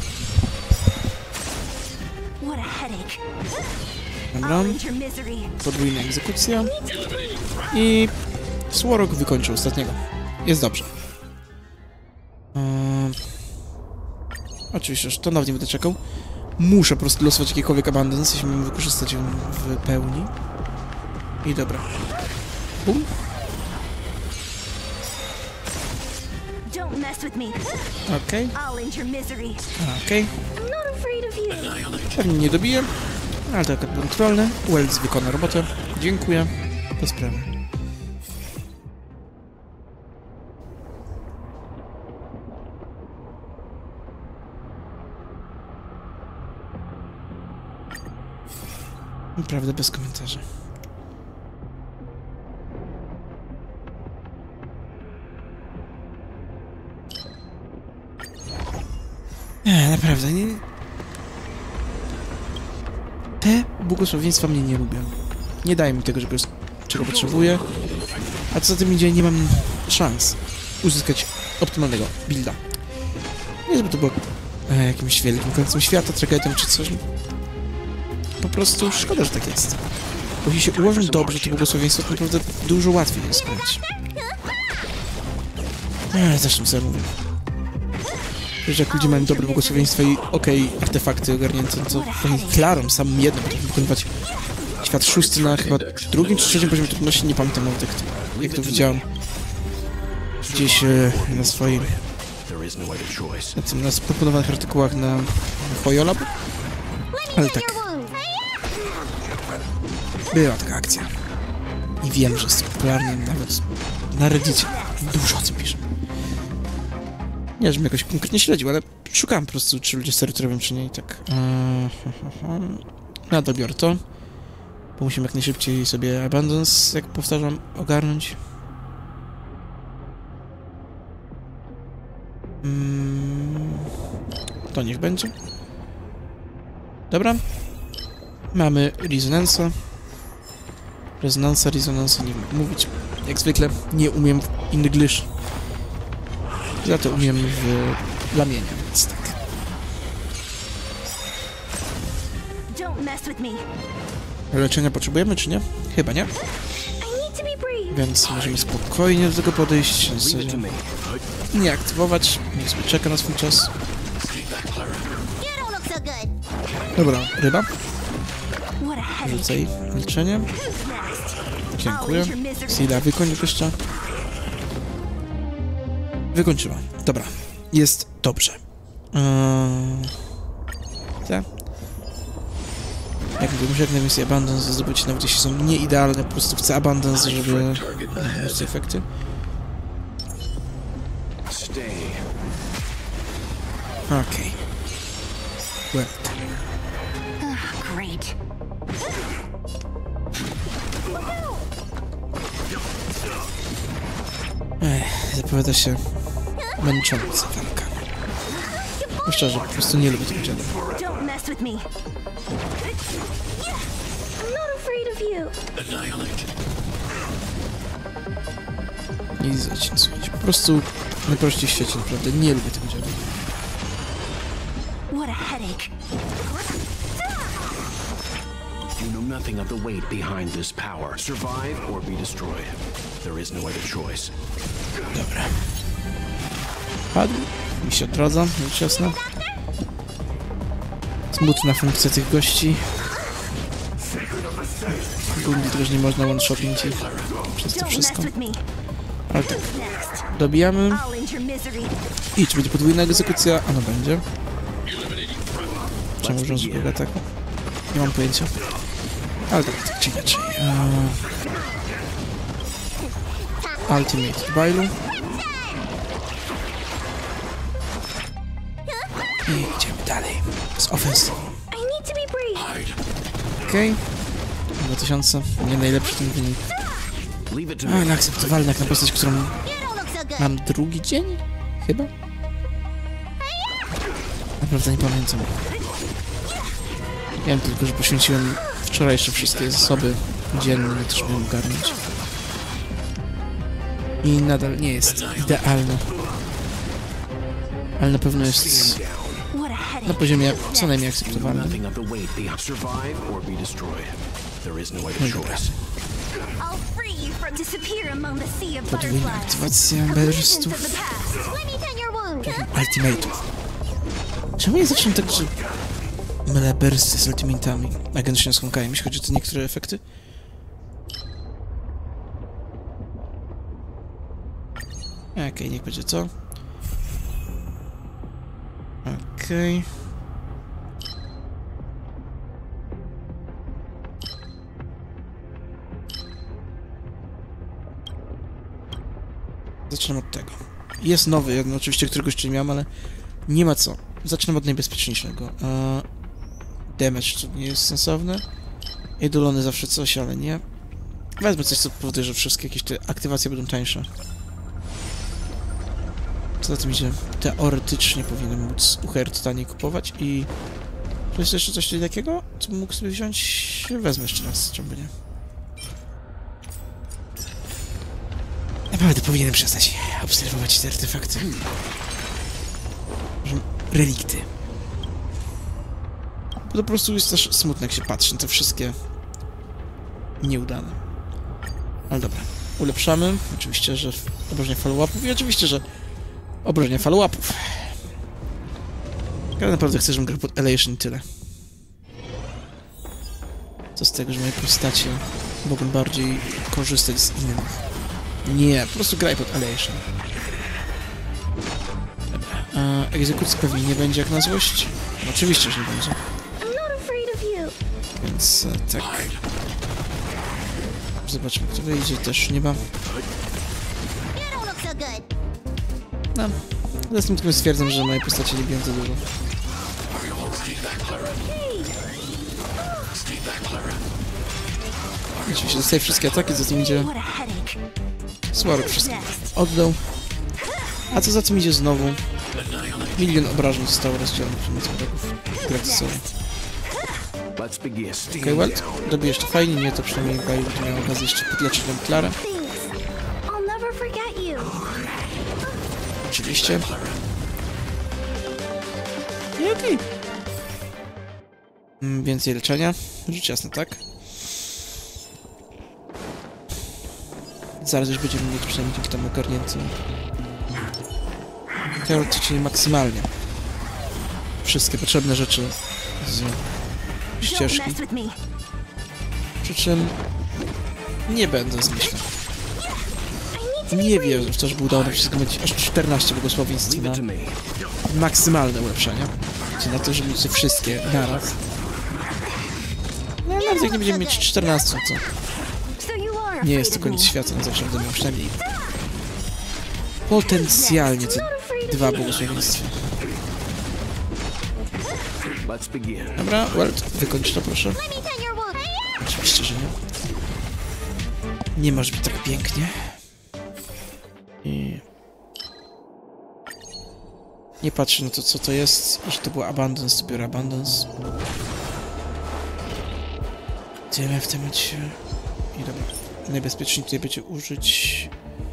Speaker 5: What a headache.
Speaker 2: Dobra,
Speaker 5: I'll end your misery.
Speaker 2: podwójna egzekucja. I Swarog wykończył ostatniego. Jest dobrze. Oczywiście, że to nawet nie będę czekał. Muszę po prostu losować jakikolwiek abundance, jeśli mam wykorzystać ją w pełni. I dobra. Bum.
Speaker 5: Don't mess with me.
Speaker 2: Okej.
Speaker 5: I'll end your misery.
Speaker 2: Okej.
Speaker 5: I'm not afraid of you.
Speaker 3: Annihilate.
Speaker 2: Pewnie nie dobiję. Ale to akurat było naturalne. Wells wykona robotę. Dziękuję. Po sprawie. Naprawdę bez komentarzy. Nie, naprawdę nie. Te błogosławieństwa mnie nie lubią. Nie dają mi tego, czego potrzebuję. A co za tym idzie, nie mam szans uzyskać optymalnego builda. Nie żeby to było jakimś wielkim końcem świata, tragedią czy coś. Po prostu szkoda, że tak jest. Bo jeśli się ułożą dobrze, to błogosławieństwo to naprawdę dużo łatwiej jest skończyć. Zresztą co ja mówię. Wiesz, jak ludzie mają dobre błogosławieństwa i artefakty ogarnięte, to Klarą samym jednym potrafi wykonywać świat szósty na chyba drugim czy trzecim poziomie trudności, nie pamiętam nawet jak to widziałem gdzieś na swoim
Speaker 4: There is no other choice.
Speaker 2: Na tym na proponowanych artykułach na Hoyolab. Ale tak, była taka akcja. I wiem, że jest popularny nawet na Reddicie. Dużo o tym pisze. Nie, żebym jakoś konkretnie śledził, ale szukałem po prostu, czy ludzie serio to robią, czy nie i tak. Ja dobiorę to. Bo musimy jak najszybciej sobie Abundance, jak powtarzam, ogarnąć. To niech będzie. Dobra. Mamy Resonance'a. Rezonansa, nie wiem jak mówić. Jak zwykle nie umiem w English. Za to umiem w lamieniu, więc tak.
Speaker 5: Don't mess with me.
Speaker 2: Leczenia potrzebujemy, czy nie? Chyba nie.
Speaker 5: I need to be brave.
Speaker 2: Więc możemy spokojnie do tego podejść. W zasadzie nie aktywować. Niech sobie czeka na swój czas.
Speaker 5: You don't look so good.
Speaker 2: Dobra, ryba.
Speaker 5: What a headache.
Speaker 2: Rzucaj leczenie.
Speaker 5: Who's next?
Speaker 2: Dziękuję. Sila, wykończ gościa. Wykończyła. Dobra. Jest dobrze. Tak. Jak mówię, muszę jak najwięcej Abundance zdobyć, nawet jeśli są nieidealne, po prostu chcę Abundance, żeby mieć efekty.
Speaker 4: Stay.
Speaker 2: Okej. Well.
Speaker 5: Great.
Speaker 2: Zapowiada się męcząca walka. No szczerze, po prostu nie lubię tego dziada.
Speaker 5: Don't mess with me. I'm not afraid of you.
Speaker 3: Annihilate.
Speaker 2: Nie zacznie, słuchajcie. Po prostu najprościej w świecie, naprawdę. Nie lubię tego dziada.
Speaker 5: What a headache.
Speaker 4: You know nothing of the weight behind this power. Survive or be destroyed. There is no other choice.
Speaker 2: Dobra. Padł. Mi się odradza, rzecz jasna. Smutna funkcja tych gości. Gundi też nie można one-shopping ich przez to
Speaker 5: Don't
Speaker 2: wszystko.
Speaker 5: mess with me.
Speaker 2: Ale tak,
Speaker 5: Next.
Speaker 2: dobijamy.
Speaker 5: I'll end your misery.
Speaker 2: I czy będzie podwójna egzekucja? Ano będzie. Czemu użyłem zwykłego ataku? Nie mam pojęcia. Ale tak czy inaczej. Ultimate Bailu. I idziemy dalej. Z ofensywą.
Speaker 5: I need to be brave.
Speaker 2: Okej. 2000. Nie najlepszy ten wynik.
Speaker 4: Leave it to me.
Speaker 2: Ale akceptowalny jak na postać, którą
Speaker 5: You don't look so good.
Speaker 2: mam drugi dzień? Chyba? Naprawdę nie pamiętam. Wiem tylko, że poświęciłem wczoraj jeszcze wszystkie zasoby dzienne, to żeby ją ogarnąć. I nadal nie jest idealne. Ale na pewno jest
Speaker 5: What a
Speaker 2: na
Speaker 5: headache.
Speaker 2: poziomie co najmniej
Speaker 4: You know
Speaker 2: akceptowalnym.
Speaker 4: nothing of the weight behind. Survive or be destroyed. There is no other choice.
Speaker 5: I'll free you from disappear among the sea of
Speaker 2: Podwójna
Speaker 5: butterflies.
Speaker 2: aktywacja
Speaker 5: Illusions of the
Speaker 2: burstów,
Speaker 5: past. Let me tend your wound.
Speaker 2: ultimate'ów. Czemu ja zaczynam tak, że mylę bursty z ultimate'ami, a gęcznie z Honkajem, jeśli chodzi o te niektóre efekty? Okej, niech będzie co? Okej. Zaczynam od tego. Jest nowy jeden, oczywiście, którego jeszcze nie miałem, ale nie ma co. Zaczynam od najbezpieczniejszego. Damage to nie jest sensowne. Eidolony zawsze coś, ale nie. Wezmę coś, co powoduje, że wszystkie jakieś te aktywacje będą tańsze. Co za tym idzie? Teoretycznie powinienem móc Uheart taniej kupować i... Czy jest jeszcze coś takiego, co bym mógł sobie wziąć? Wezmę jeszcze raz, czemu by nie. Naprawdę powinienem przestać obserwować te artefakty. Relikty. Bo to po prostu jest też smutne, jak się patrzy na te wszystkie nieudane. Ale dobra. Ulepszamy. Oczywiście, że obrażenie follow-upów i oczywiście, że obrażenie follow-upów. Ja naprawdę chcę, żebym grał pod Elation i tyle. Co z tego, że moje postacie mogą bardziej korzystać z innych. Nie, po prostu graj pod Elation. Egzekucji pewnie nie będzie jak na złość. No, oczywiście, że nie będzie.
Speaker 5: I'm not afraid of you.
Speaker 2: Więc tak. Zobaczmy, kto wyjdzie. Też nie ma.
Speaker 5: You don't look so good.
Speaker 2: No. Zresztą tylko stwierdzam, że moje postacie nie biją za dużo. Oczywiście dostaje wszystkie ataki, za tym idzie.
Speaker 5: What a headache.
Speaker 2: Swarok wszystko oddał. A co za tym idzie znowu? 1 000 000 obrażeń zostało rozdzielonych przez wrogów. Gratisowo.
Speaker 4: Let's begin.
Speaker 2: Okej, Welt, dobijesz to fajnie, nie to przynajmniej Bail będzie miał okazję jeszcze podleczyć nam Klarę.
Speaker 5: Thanks. I'll never forget you.
Speaker 2: Oczywiście. I okej. Więcej leczenia. Rzecz jasna, tak? Zaraz już będziemy mieć przynajmniej dzięki temu ogarnięty. Teoretycznie maksymalnie. Wszystkie potrzebne rzeczy z ścieżki.
Speaker 5: Don't mess with me.
Speaker 2: Przy czym nie będę zmyślał. Nie wierzę w to, żeby udało nam się zgromadzić aż 14 błogosławieństw
Speaker 4: Leave
Speaker 2: na
Speaker 4: it to me.
Speaker 2: maksymalne ulepszenia. Czyli na to, żeby mieć wszystkie naraz. No ale nawet jak nie będziemy mieć 14, to
Speaker 5: So you are
Speaker 2: nie
Speaker 5: afraid
Speaker 2: jest to
Speaker 5: of me.
Speaker 2: koniec świata, no zawsze będę miał przynajmniej potencjalnie te 2 błogosławieństwa.
Speaker 4: Let's begin.
Speaker 2: Dobra, Welt, wykończ to proszę.
Speaker 5: Let me tend your wound.
Speaker 2: Oczywiście, że nie. Nie może być tak pięknie. I... Nie patrzę na to, co to jest. Jeśli to było Abundance, to biorę Abundance. Tyle w temacie. I dobra. Najbezpieczniej tutaj będzie użyć...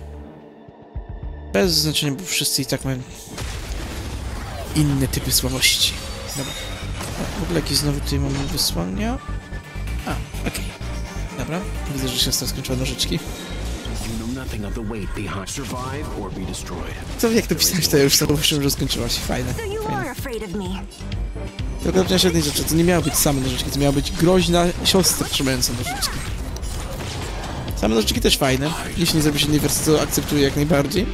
Speaker 2: Bez znaczenia, bo wszyscy i tak mają inne typy słabości. Dobra. A, w ogóle jakieś znowu tutaj mamy wysłania. A, okej. Dobra. Widzę, że siostra skończyła nożyczki.
Speaker 4: You know nothing of the weight behind. Survive or be destroyed.
Speaker 2: Co jak to pisałeś, to ja już zauważyłem, że skończyła się. Fajne.
Speaker 5: So you
Speaker 2: Fajne.
Speaker 5: are afraid of me.
Speaker 2: Tylko zapomniałem jednej rzeczy. To nie miały być same nożyczki, to miała być groźna siostra trzymająca nożyczki. Same nożyczki też fajne. Jeśli nie zrobisz innej wersji, to akceptuję jak najbardziej.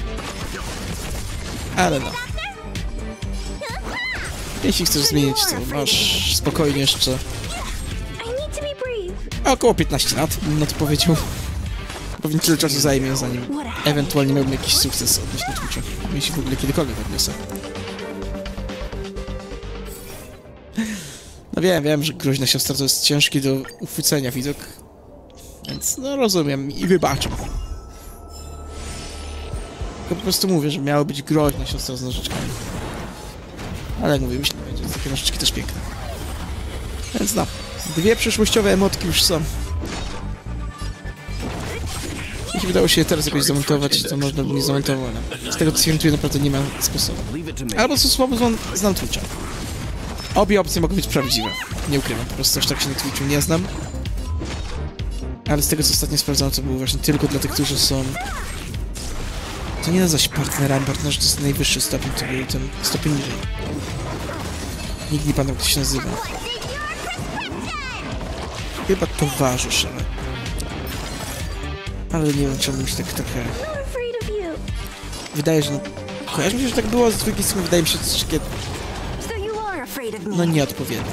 Speaker 2: Ale no. Jeśli chcesz zmienić, to masz spokojnie jeszcze
Speaker 5: I need to be brave.
Speaker 2: około 15 lat, bym na to powiedział. Pewnie tyle czasu zajmie, zanim ewentualnie miałbym jakiś sukces odnieść na Twitchu. Jeśli w ogóle kiedykolwiek odniosę. No wiem, że groźna siostra to jest ciężki do uchwycenia widok. Więc no rozumiem i wybaczam. Tylko po prostu mówię, że miała być groźna siostra z nożyczkami. Ale jak mówię, myślę, że takie nożyczki też piękne. Więc no, 2 przyszłościowe emotki już są. Jeśli udało się je teraz jakoś zamontować, to można by nie zamontował, ale z tego co się naprawdę nie ma sposobu.
Speaker 4: Leave it to me.
Speaker 2: Albo co słabo znam Twitcha. Obie opcje mogą być prawdziwe. Nie ukrywam, po prostu aż tak się na Twitchu nie znam. Ale z tego co ostatnio sprawdzałem, to było właśnie tylko dla tych, którzy są... To nie nazywa się partnerami, partnerzy to jest najwyższy stopień, to był ten stopień niżej. Nikt nie pamiętam, jak to się nazywa. Chyba towarzysz, ale nie wiem, czemu mi się tak trochę...
Speaker 5: Not afraid of you.
Speaker 2: Wydaje, że... No, kojarzy mi się, że tak było, z drugiej strony wydaje mi się, że to jest takie...
Speaker 5: So you are afraid of me.
Speaker 2: No nieodpowiednie.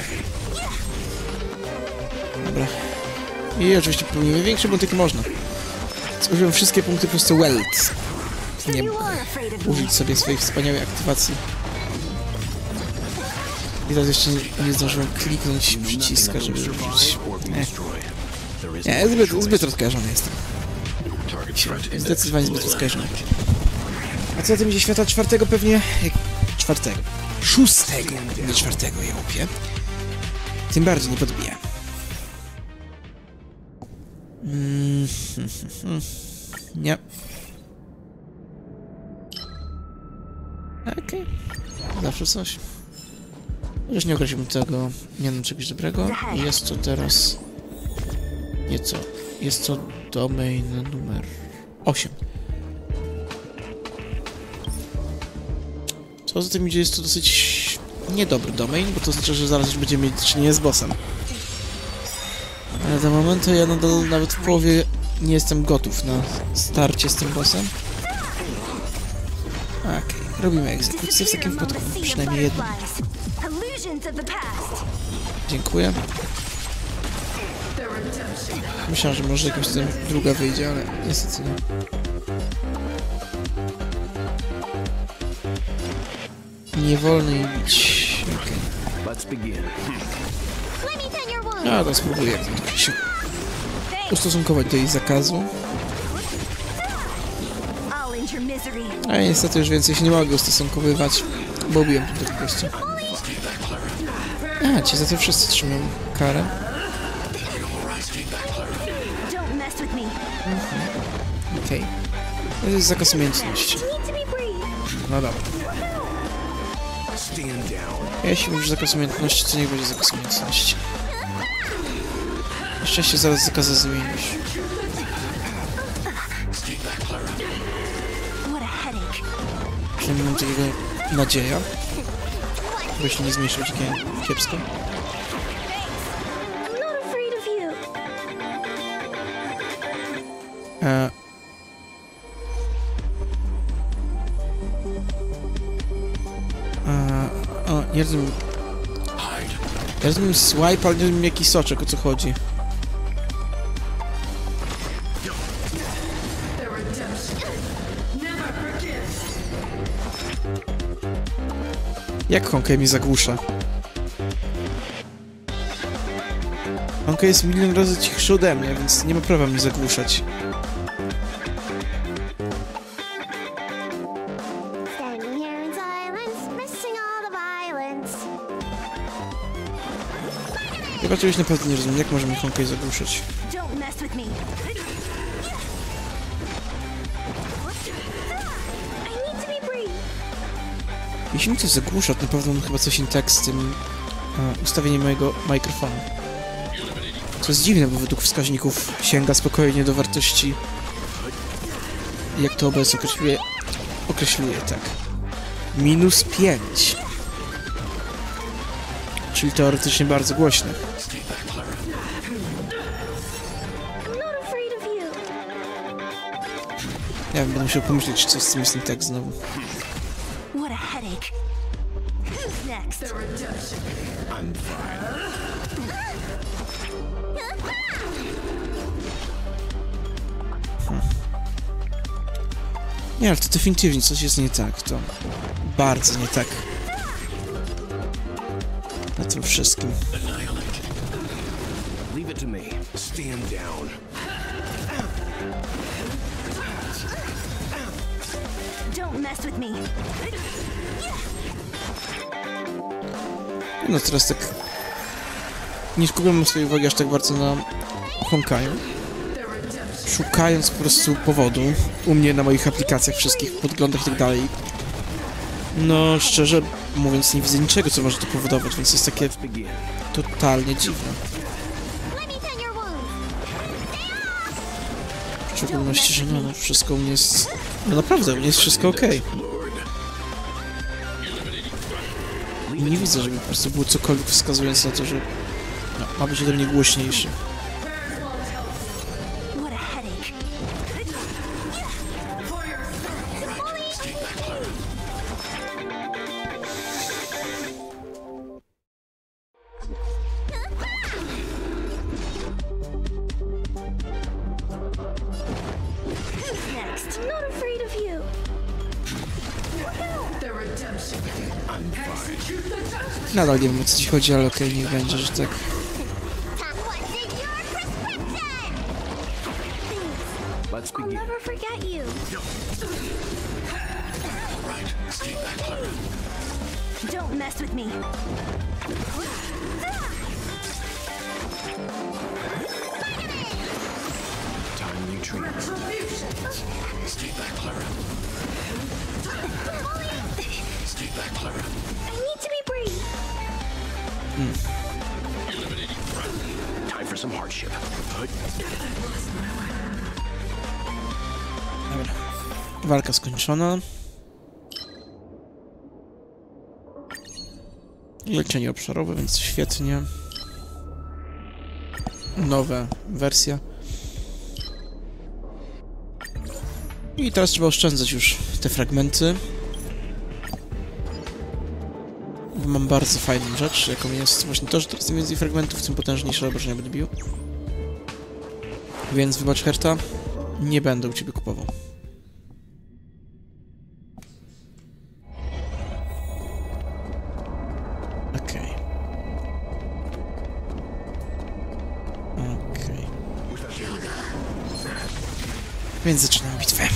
Speaker 2: Dobra. I oczywiście popełnimy większy błąd, jaki można. Zużyłem wszystkie punkty po prostu Welt.
Speaker 5: So
Speaker 2: Nie
Speaker 5: you
Speaker 2: mógł
Speaker 5: are afraid of me.
Speaker 2: użyć sobie swojej wspaniałej aktywacji. I teraz jeszcze nie zdążyłem kliknąć przyciska, żeby użyć. Nie, zbyt rozkojarzony jestem. Zdecydowanie zbyt rozkojarzony. A co za tym idzie świata 4 pewnie? 4. 6. Nie 4, ja łupię. Tym bardziej nie podbija. Nie. Okej. Zawsze coś. Już nie określiłbym tego mianem czegoś dobrego. Jest to teraz... Nieco. Jest to domain numer 8. Co za tym idzie, jest to dosyć niedobry domain, bo to znaczy, że zaraz już będziemy mieć do czynienia z bossem. Ale do momentu ja nadal nawet w połowie nie jestem gotów na starcie z tym bossem. Okej, Robimy egzekucję w takim wypadku, przynajmniej jedną.
Speaker 5: Illusions of the past.
Speaker 2: Dziękuję. Myślałem, że może jakaś tam druga wyjdzie, ale niestety nie. Nie wolno jej bić. Okej.
Speaker 4: Let's begin.
Speaker 5: Let me tend your wounds.
Speaker 2: No, to spróbuję jak to się ustosunkować do jej zakazu.
Speaker 5: I'll end your misery.
Speaker 2: A niestety już więcej się nie mogę ustosunkowywać, bo ubiłem tego gościa. A, ci za to wszyscy trzymają karę.
Speaker 5: Don't mess with me.
Speaker 2: Okej. To jest zakaz umiejętności.
Speaker 5: Need to be brief.
Speaker 2: No dobra.
Speaker 4: Stand down.
Speaker 2: Jeśli mówisz zakaz umiejętności, to niech będzie zakaz umiejętności. Na szczęście zaraz zakazy zmienisz.
Speaker 5: What a headache.
Speaker 2: Przynajmniej mam takiego nadzieja. Bo jeśli nie zmniejszył takie kiepsko.
Speaker 5: I'm not afraid of you.
Speaker 2: O, nie rozumiem.
Speaker 3: Hide.
Speaker 2: Ja rozumiem swipe, ale nie rozumiem jaki soczek, o co chodzi. Jak Honkai mi zagłusza? Honkai jest milion razy cichszy ode mnie, więc nie ma prawa mi zagłuszać.
Speaker 5: Standing here in silence, missing all the violence.
Speaker 2: Chyba czegoś naprawdę nie rozumiem, jak może mi Honkai zagłuszać?
Speaker 5: Don't mess with me. I need to be brief.
Speaker 2: Jeśli mi coś zagłusza, to na pewno mam chyba coś nie tak z tym ustawieniem mojego mikrofonu. Co jest dziwne, bo według wskaźników sięga spokojnie do wartości, jak to OBS określuje, tak. -5. Czyli teoretycznie bardzo głośne.
Speaker 5: I'm not afraid of you.
Speaker 2: Ja będę musiał pomyśleć, co z tym jest nie tak znowu.
Speaker 5: What a headache. Who's next?
Speaker 4: I'm fine.
Speaker 2: Nie, ale to definitywnie coś jest nie tak, to bardzo nie tak. Na tym wszystkim.
Speaker 4: Leave it to me. Stand down.
Speaker 5: Don't mess with me.
Speaker 2: No teraz tak... Nie skupiam swojej uwagi aż tak bardzo na Honkai'u. Szukając po prostu powodu u mnie na moich aplikacjach, wszystkich podglądach i tak dalej. No, szczerze mówiąc, nie widzę niczego, co może to powodować, więc jest takie
Speaker 4: Begin.
Speaker 2: totalnie dziwne.
Speaker 5: Let me tend your wounds.
Speaker 2: W szczególności, że no wszystko u mnie jest... No naprawdę, u mnie jest wszystko okej. I nie widzę, żeby po prostu było cokolwiek wskazujące na to, że no, ma być ode mnie głośniejszy.
Speaker 5: What a headache. Who's next? I'm not afraid of you.
Speaker 2: Nadal nie wiem, o co ci chodzi, ale okej, niech będzie, że tak.
Speaker 4: Let's
Speaker 5: I'll
Speaker 4: begin.
Speaker 5: never forget you.
Speaker 3: Right. Stay back, Clara.
Speaker 5: Don't mess with me.
Speaker 4: Time you treat.
Speaker 3: Stay back, Clara. Stay back, Clara.
Speaker 5: I need to be brief.
Speaker 4: Time for some hardship.
Speaker 2: Dobra. Walka skończona. Leczenie obszarowe, więc świetnie. Nowa wersja. I teraz trzeba oszczędzać już te fragmenty. bo mam bardzo fajną rzecz, jaką jest właśnie to, że teraz im więcej fragmentów, tym potężniejsze obrażenia będę bił. Więc wybacz, Herta, nie będę u ciebie kupował. Okej. Okej. Więc zaczynamy bitwę.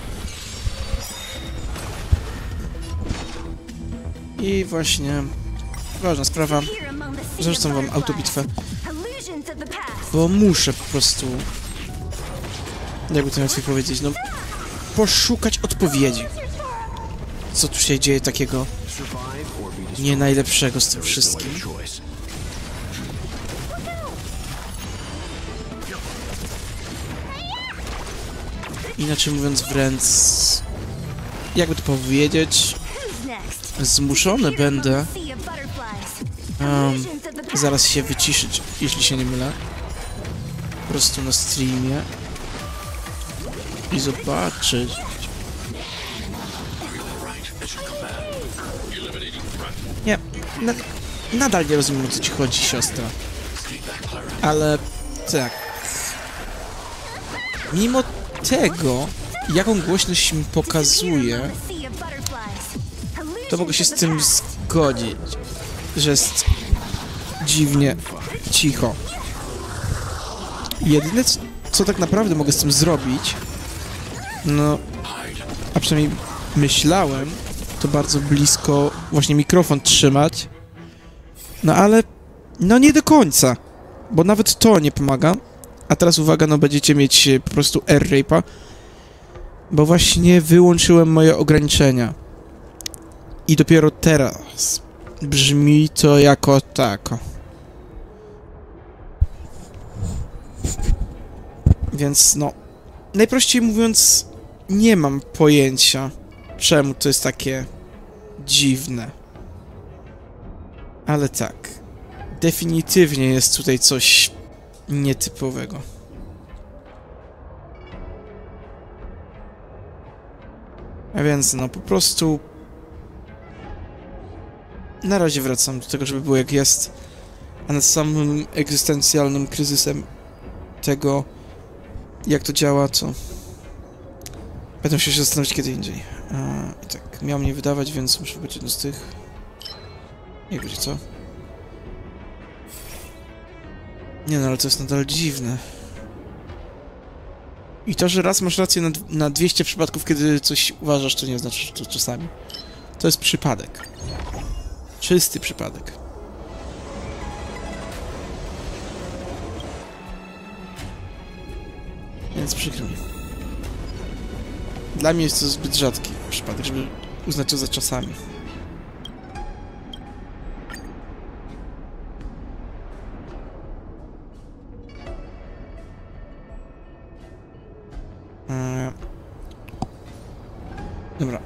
Speaker 2: I właśnie ważna sprawa, zresztą wam autobitwę, bo muszę po prostu, jakby to najlepiej powiedzieć, no, poszukać odpowiedzi. Co tu się dzieje takiego nie najlepszego z tym wszystkim. Inaczej mówiąc wręcz, jakby to powiedzieć, zmuszony będę zaraz się wyciszyć, jeśli się nie mylę, po prostu na streamie i zobaczyć. Nie, nadal nie rozumiem, o co ci chodzi, siostra. Ale tak. Mimo tego, jaką głośność mi pokazuje, to mogę się z tym zgodzić, że jest dziwnie cicho. Jedyne, co tak naprawdę mogę z tym zrobić, no, a przynajmniej myślałem, to bardzo blisko właśnie mikrofon trzymać, no ale, no nie do końca, bo nawet to nie pomaga. A teraz uwaga, no będziecie mieć po prostu air-rape'a, bo właśnie wyłączyłem moje ograniczenia. I dopiero teraz brzmi to jako tako. Więc no, najprościej mówiąc, nie mam pojęcia, czemu to jest takie dziwne. Ale tak, definitywnie jest tutaj coś nietypowego. A więc no, po prostu na razie wracam do tego, żeby było jak jest, a nad samym egzystencjalnym kryzysem tego, jak to działa, to będę musiał się zastanowić kiedy indziej. I tak, miał mnie wydawać, więc muszę być jedno z tych. Nie wiecie co? Nie no, ale to jest nadal dziwne. I to, że raz masz rację na 200 przypadków, kiedy coś uważasz, to nie znaczy, że to czasami. To jest przypadek. Czysty przypadek. Więc przykro mi. Dla mnie jest to zbyt rzadki przypadek, żeby uznać to za czasami. Dobra.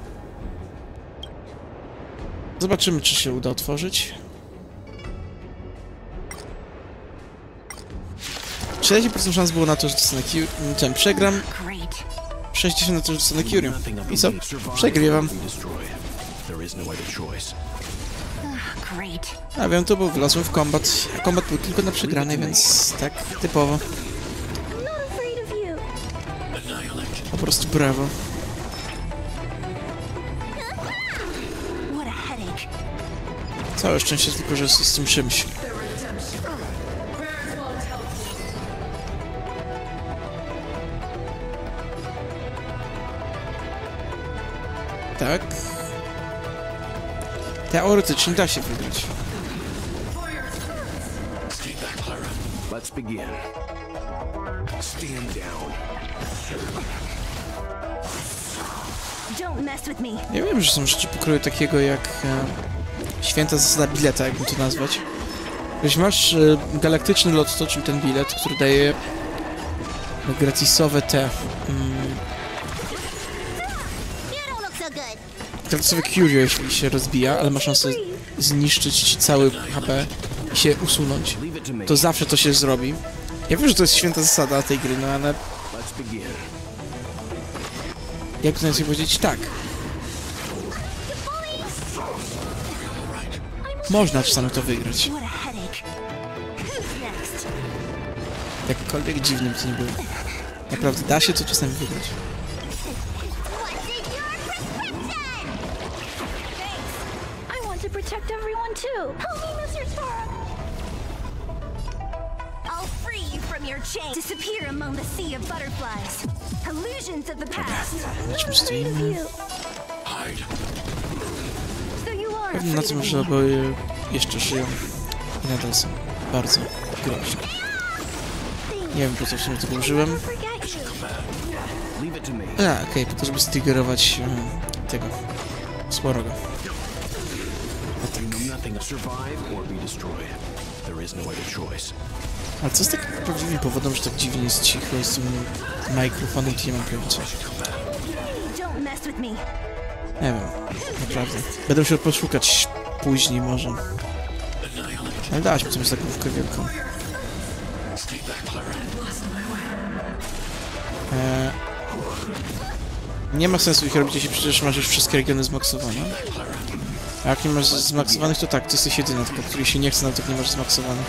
Speaker 2: Zobaczymy, czy się uda otworzyć. 60% szans było na to, że dostanę ten przegram. 60 na to, że dostanę Curium. I co? Przegrywam. A wiem to, bo wlazłem w kombat. A kombat był tylko na przegranej, więc tak, typowo. Po prostu brawo. Całe szczęście tylko, że z tym czymś. Tak. Teoretycznie da się wygrać.
Speaker 4: Let's begin. Stand down.
Speaker 2: Ja wiem, że są rzeczy pokroju takiego jak święta zasada bileta, jakbym to nazwać. Jeśli masz galaktyczny lotto, czyli ten bilet, który daje gratisowe te gratisowe curio, jeśli się rozbija, ale ma szansę zniszczyć ci cały HP i się usunąć, to zawsze to się zrobi. Ja wiem, że to jest święta zasada tej gry, no ale jak to najlepiej powiedzieć? Tak. Można czasami to wygrać.
Speaker 5: What a headache. Who's next?
Speaker 2: Jakkolwiek dziwnym to nie było. Naprawdę da się to czasami wygrać.
Speaker 5: What's in your prescription? Thanks. I want to protect everyone too. Help me, Mr. Sora. I'll free you from your chain. Disappear among the sea of butterflies. Illusions of the past.
Speaker 2: Na czym
Speaker 5: Not afraid of
Speaker 2: stoimy?
Speaker 5: you.
Speaker 3: Hide.
Speaker 5: So you are
Speaker 2: Pewnie na
Speaker 5: afraid
Speaker 2: tym,
Speaker 5: of
Speaker 2: że
Speaker 5: me.
Speaker 2: oboje jeszcze żyją. I nadal są bardzo groźne. Nie wiem, po co w sumie tego użyłem.
Speaker 5: Never forget you.
Speaker 4: Leave it to me.
Speaker 2: Okej, po to, żeby striggerować tego Sworoga.
Speaker 4: You know nothing. Survive or be destroyed. There is no other choice.
Speaker 2: Ale co jest tak prawdziwym powodem, że tak dziwnie jest cicho z tym mikrofonem, to nie mam pojęcia.
Speaker 5: Don't mess with me.
Speaker 2: Nie wiem, naprawdę. Będę musiał poszukać później może. Ale dałaś mi coś taką główkę wielką.
Speaker 3: Stay back, Clara.
Speaker 2: Nie ma sensu ich robić, jeśli przecież masz już wszystkie regiony zmaksowane. A jak nie masz zmaksowanych, to tak, to jesteś jedyna, tylko której się nie chce, nawet jak nie masz zmaksowanych.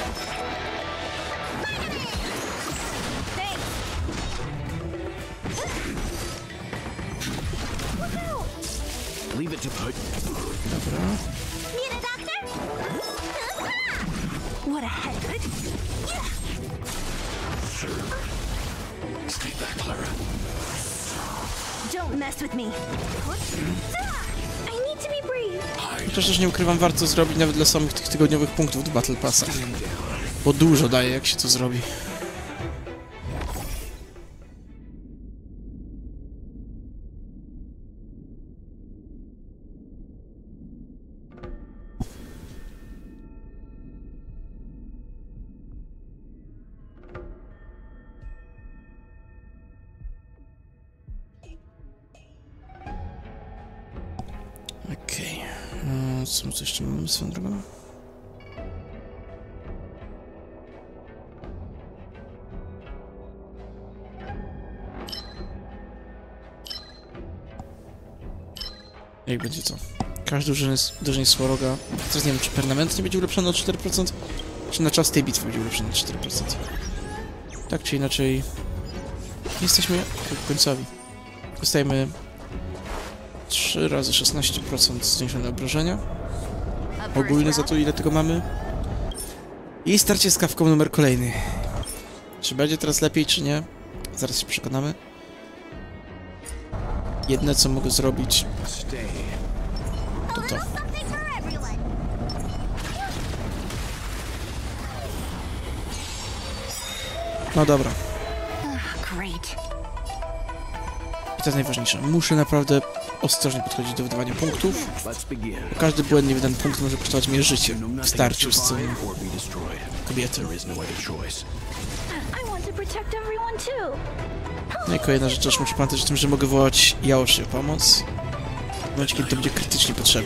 Speaker 4: Leave it to put.
Speaker 2: Dobra.
Speaker 5: Need a doctor? What a headache.
Speaker 3: Stay back, Clara.
Speaker 5: Don't mess with me. I need to be brave.
Speaker 2: Chociaż też nie ukrywam, warto zrobić nawet dla samych tych tygodniowych punktów do Battle Passa. Bo dużo daje, jak się to zrobi. Okej. Co my tu jeszcze mamy swoją drogą? Jak będzie to? Każdy uderzenie Sworoga. Teraz nie wiem, czy permanentnie będzie ulepszony o 4%, czy na czas tej bitwy będzie ulepszony o 4%. Tak czy inaczej, jesteśmy końcowi. Dostajemy 3 razy 16% zwiększone obrażenia. Ogólnie za to, ile tego mamy. I starcie z kawką numer kolejny. Czy będzie teraz lepiej, czy nie? Zaraz się przekonamy. Jedne, co mogę zrobić,
Speaker 4: Stay.
Speaker 2: to to.
Speaker 5: Something for everyone.
Speaker 2: No dobra.
Speaker 5: Great.
Speaker 2: I to jest najważniejsze. Muszę naprawdę ostrożnie podchodzić do wydawania punktów.
Speaker 4: Let's begin.
Speaker 2: Każdy błędnie wydany punkt może kosztować mnie życie.
Speaker 4: You know
Speaker 2: W
Speaker 4: nothing.
Speaker 2: starciu z
Speaker 4: Survive
Speaker 2: tym
Speaker 4: or be destroyed.
Speaker 2: kobietą.
Speaker 4: There is no other choice.
Speaker 5: I want to protect everyone too.
Speaker 2: No i kolejna rzecz, też muszę pamiętać o tym, że mogę wołać Yaoshi o pomoc. W momencie, kiedy to będzie krytycznie potrzebne.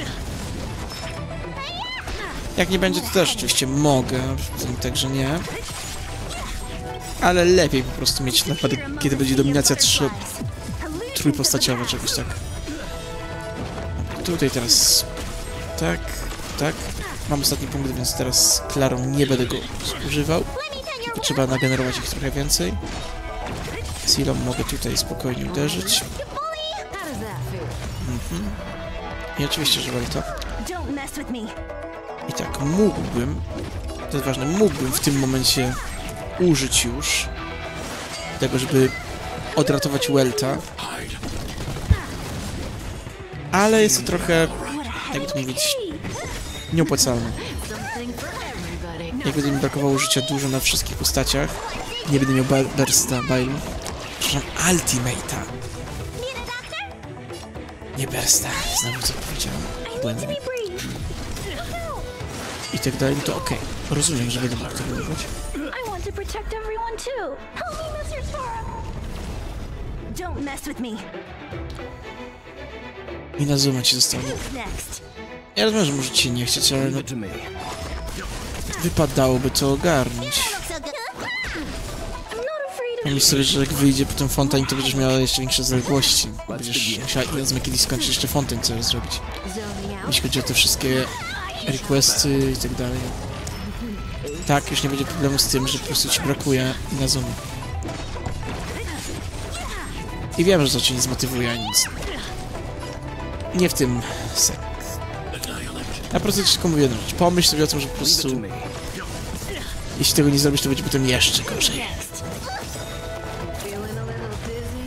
Speaker 2: Jak nie będzie, to też oczywiście mogę, także nie. Ale lepiej po prostu mieć napady, kiedy będzie dominacja trójpostaciowa, czegoś tak. Tutaj teraz... Tak, tak. Mam ostatni punkt, więc teraz Klarą nie będę go używał. Tylko trzeba nagenerować ich trochę więcej. Silą mogę tutaj spokojnie uderzyć.
Speaker 6: How does that feel?
Speaker 2: I oczywiście, że walta.
Speaker 5: Don't mess with me.
Speaker 2: I tak, mógłbym, to jest ważne, mógłbym w tym momencie użyć już tego, żeby odratować Welta, ale jest to trochę, jakby to mówić, nieopłacalne.
Speaker 6: Something for everybody.
Speaker 2: Jak będzie mi brakowało użycia dużo na wszystkich postaciach, nie będę miał Bursta, przepraszam, Ultimate'a.
Speaker 5: Need a doctor?
Speaker 2: Nie Bursta, znowu co powiedziałem, błędnie.
Speaker 5: Be brave.
Speaker 2: I tak dalej, no to okej. Rozumiem, że będę mógł tego używać.
Speaker 5: I want to protect everyone too. Help me, Mr. Sora. Don't mess with me.
Speaker 2: I na Zuma ci zostało.
Speaker 5: Who's next?
Speaker 2: Ja rozumiem, że możecie się nie chcieć, ale no,
Speaker 4: Leave it to me.
Speaker 2: wypadałoby to ogarnąć.
Speaker 5: Looks so good. I'm not afraid of
Speaker 2: Ja myślę sobie, że jak wyjdzie po tym Fontaine, to będziesz miała jeszcze większe zaległości. Będziesz musiała ile kiedyś skończyć jeszcze Fontaine, co zrobić.
Speaker 6: Zoning out.
Speaker 2: Jeśli chodzi o te wszystkie requesty i tak dalej. Tak, już nie będzie problemu z tym, że po prostu ci brakuje na zonie. I wiem, że to cię nie zmotywuje ani nic. Nie w tym sensie. Ja po prostu ci tylko mówię jedną rzecz. Pomyśl sobie o tym, że po prostu... Jeśli tego nie zrobisz, to będzie potem jeszcze gorzej.
Speaker 6: Feeling a little dizzy?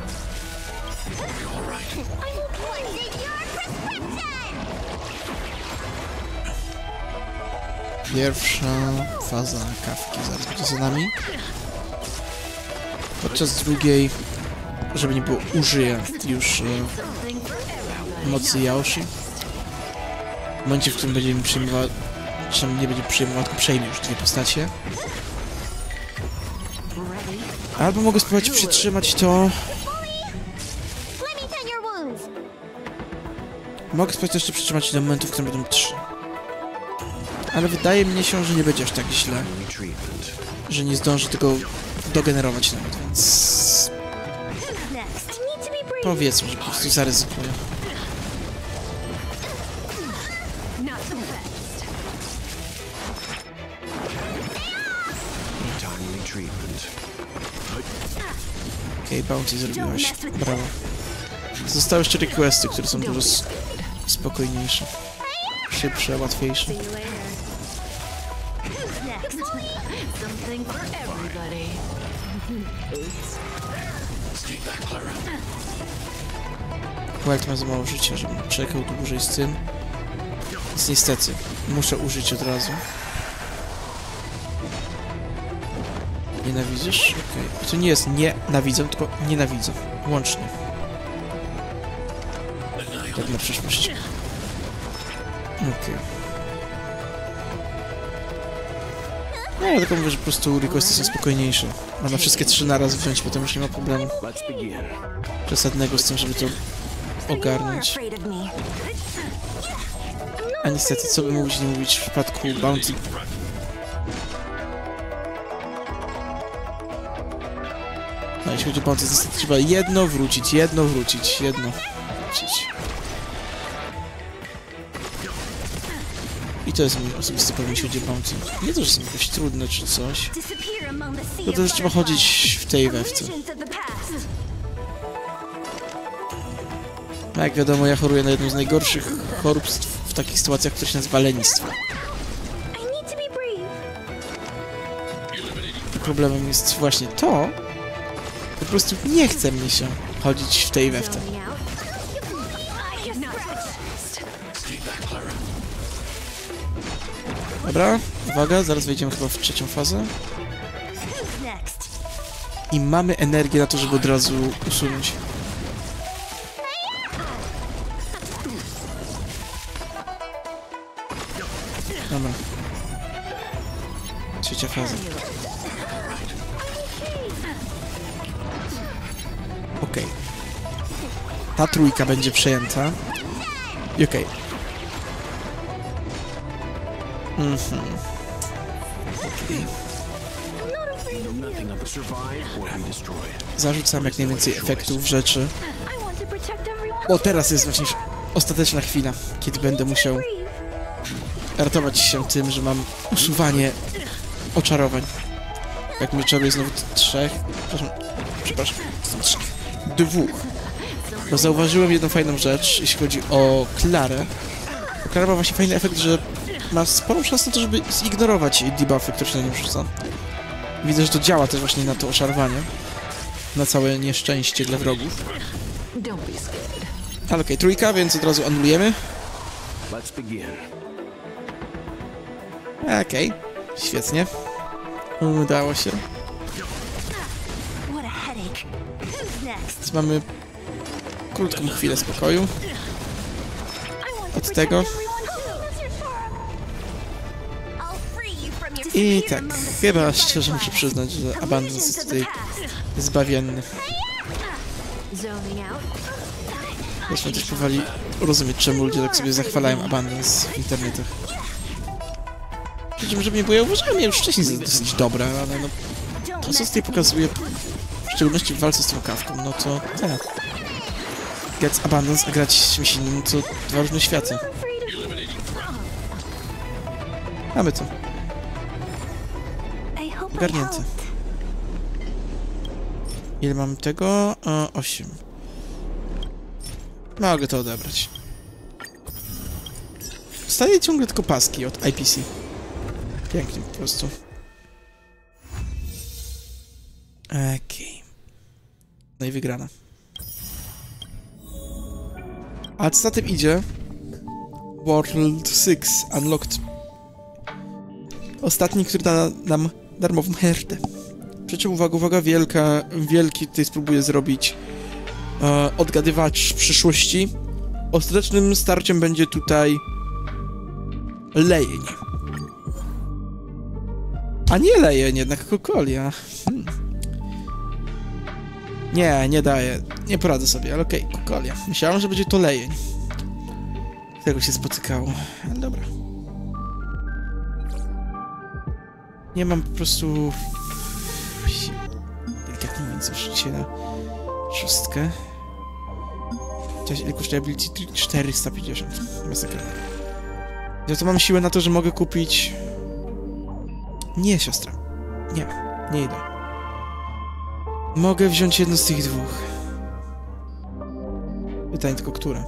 Speaker 2: Pierwsza faza kawki zaraz będzie za nami. Podczas drugiej, żeby nie było, użyję już mocy Yaoshi. W momencie, w którym będziemy przyjmować, czy nie będzie przyjmował, tylko przejmie już dwie postacie. Albo mogę spróbować przytrzymać to. Mogę spróbować jeszcze przytrzymać do momentu, w którym będą 3. Ale wydaje mi się, że nie będzie aż tak źle. Że nie zdąży tego dogenerować nawet, więc... Powiedzmy, że po prostu zaryzykuję. Okej, bounty zrobiłaś. Brawo. Zostały jeszcze requesty, które są dużo spokojniejsze. Szybsze, łatwiejsze.
Speaker 6: Something for everybody.
Speaker 2: Wild ma za mało życia, żebym czekał dłużej z tym. Więc niestety, muszę użyć od razu. Nienawidzisz? Okej. To nie jest nienawidzę, tylko nienawidzę. Łącznie. Tak na przyszłość. Okej. No, ja tylko mówię, że po prostu requesty są spokojniejsze. Można wszystkie 3 naraz wziąć, potem już nie ma problemu przesadnego z tym, żeby to ogarnąć. A niestety, co by mówić, nie mówić w przypadku bounty. No, jeśli chodzi o bounty, niestety trzeba jedno wrócić. I to jest mój osobisty problem, jeśli chodzi o bounty. Nie to, że są jakieś trudne czy coś. No to, że trzeba chodzić w tej wewce. No jak wiadomo, ja choruję na jedną z najgorszych chorób w takich sytuacjach, które się nazywa lenistwo. Problemem jest właśnie to, że po prostu nie chce mi się chodzić w tej wewce. Dobra, uwaga, zaraz wejdziemy chyba w 3. fazę. I mamy energię na to, żeby od razu usunąć. Dobra. 3. faza. Okej. Ta trójka będzie przejęta. I okej. Zarzucam jak najwięcej efektów, rzeczy. Bo teraz jest właśnie ostateczna chwila, kiedy będę musiał ratować się tym, że mam usuwanie oczarowań. Jak mi czaruję znowu 3... Przepraszam, są 3. 2. Bo zauważyłem jedną fajną rzecz, jeśli chodzi o Klarę. Klara ma właśnie fajny efekt, że ma sporą szansę na to, żeby zignorować debuffy, które się na nim rzuca. Widzę, że to działa też właśnie na to oczarowanie. Na całe nieszczęście dla wrogów. Ale okej, 3, więc od razu anulujemy. Okej, świetnie. Udało się. Teraz mamy krótką chwilę spokoju. Od tego. I tak, chyba szczerze muszę przyznać, że Abandon jest tutaj zbawienny. Zresztą też powoli rozumieć, czemu ludzie tak sobie zachwalają Abundance w internetach. Przy czym, żeby nie było, ja uważałem je już wcześniej za dosyć dobre, ale no... To, co tutaj pokazuje, w szczególności w walce z tą kawką, no to... tak. Grać z Abundance, a grać z czymś innym, to 2 różne światy. Mamy to.
Speaker 5: I hope I
Speaker 2: Ogarnięte.
Speaker 5: helped.
Speaker 2: Ile mam tego? 8. Mogę to odebrać. Dostaję ciągle tylko paski od IPC. Pięknie po prostu. Okej. No i wygrana. A co za tym idzie? World 6 Unlocked. Ostatni, który da nam darmową hertę. Przy czym uwaga, wielki tutaj spróbuję zrobić odgadywacz przyszłości. Ostatecznym starciem będzie tutaj lejeń. A nie lejeń, jednak kokolia. Nie daję. Nie poradzę sobie, ale okej, kokolia. Myślałem, że będzie to lejeń. Tego się spotykało. Ale dobra. Nie mam po prostu... Delikatnie mówiąc, już dzisiaj na 6. Chociaż ile kosztuje ability? 450. Masakra. Ja to mam siłę na to, że mogę kupić... Nie, siostra. Nie idę. Mogę wziąć jedno z tych dwóch. Pytanie tylko, które?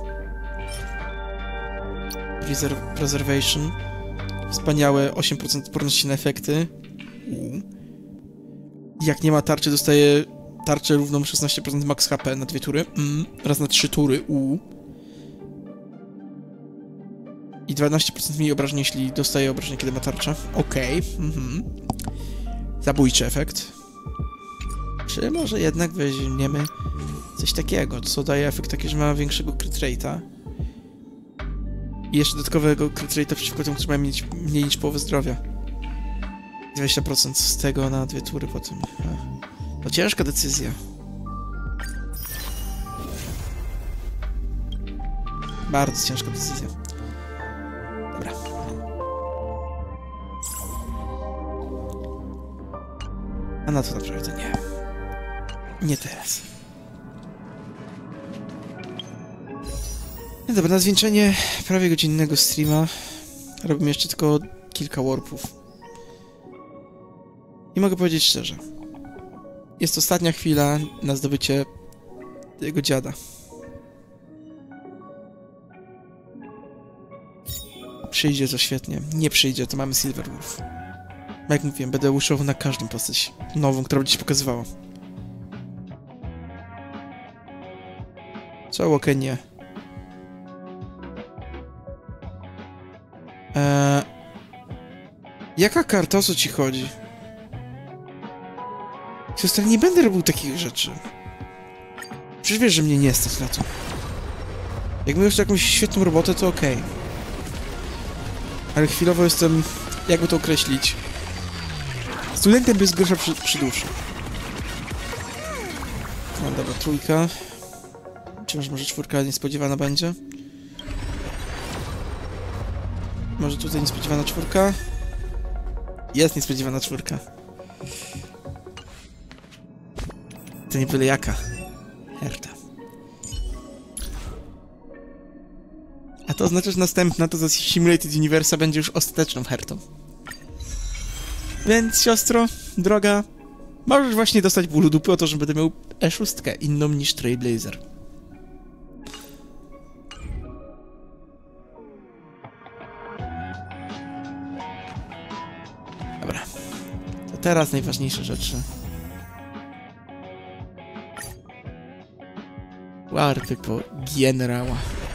Speaker 2: Preservation. Wspaniałe 8% odporności na efekty. Jak nie ma tarczy, dostaje tarczę równą 16% max HP na 2 tury. Raz na 3 tury. I 12% mniej obrażeń, jeśli dostaje obrażenia, kiedy ma tarczę. Okej. Zabójczy efekt. Czy może jednak weźmiemy coś takiego, co daje efekt taki, że ma większego crit rate'a. I jeszcze dodatkowego crit rate'a przeciwko temu, który ma mieć mniej niż połowę zdrowia. 20% z tego na 2 tury potem. To ciężka decyzja. Bardzo ciężka decyzja. Dobra. A na to naprawdę nie. Nie teraz. No dobra, na zwieńczenie prawie godzinnego streama robimy jeszcze tylko kilka warpów. I mogę powiedzieć szczerze. Jest ostatnia chwila na zdobycie jego dziada. Przyjdzie to świetnie. Nie przyjdzie, to mamy Silverwolf. Jak mówiłem, będę uszował na każdą postać nową, która będzie się pokazywała. Co, Łokenie? Jaka karta? O co ci chodzi? Siostra, nie będę robił takich rzeczy. Przecież wiesz, że mnie nie stać na to. Jak mówisz jakąś świetną robotę, to okej. Ale chwilowo jestem... jakby to określić... Studentem bez grosza przy duszy. No dobra, 3. Czy może 4 niespodziewana będzie? Może tutaj niespodziewana 4? Jest niespodziewana 4. To nie byle jaka. Herta. A to oznacza, że następna, to za Simulated Universa będzie już ostateczną hertą. Więc, siostro, droga, możesz właśnie dostać bólu dupy o to, że będę miał E6, inną niż Trailblazer. Dobra. To teraz najważniejsze rzeczy. Warpy po generała.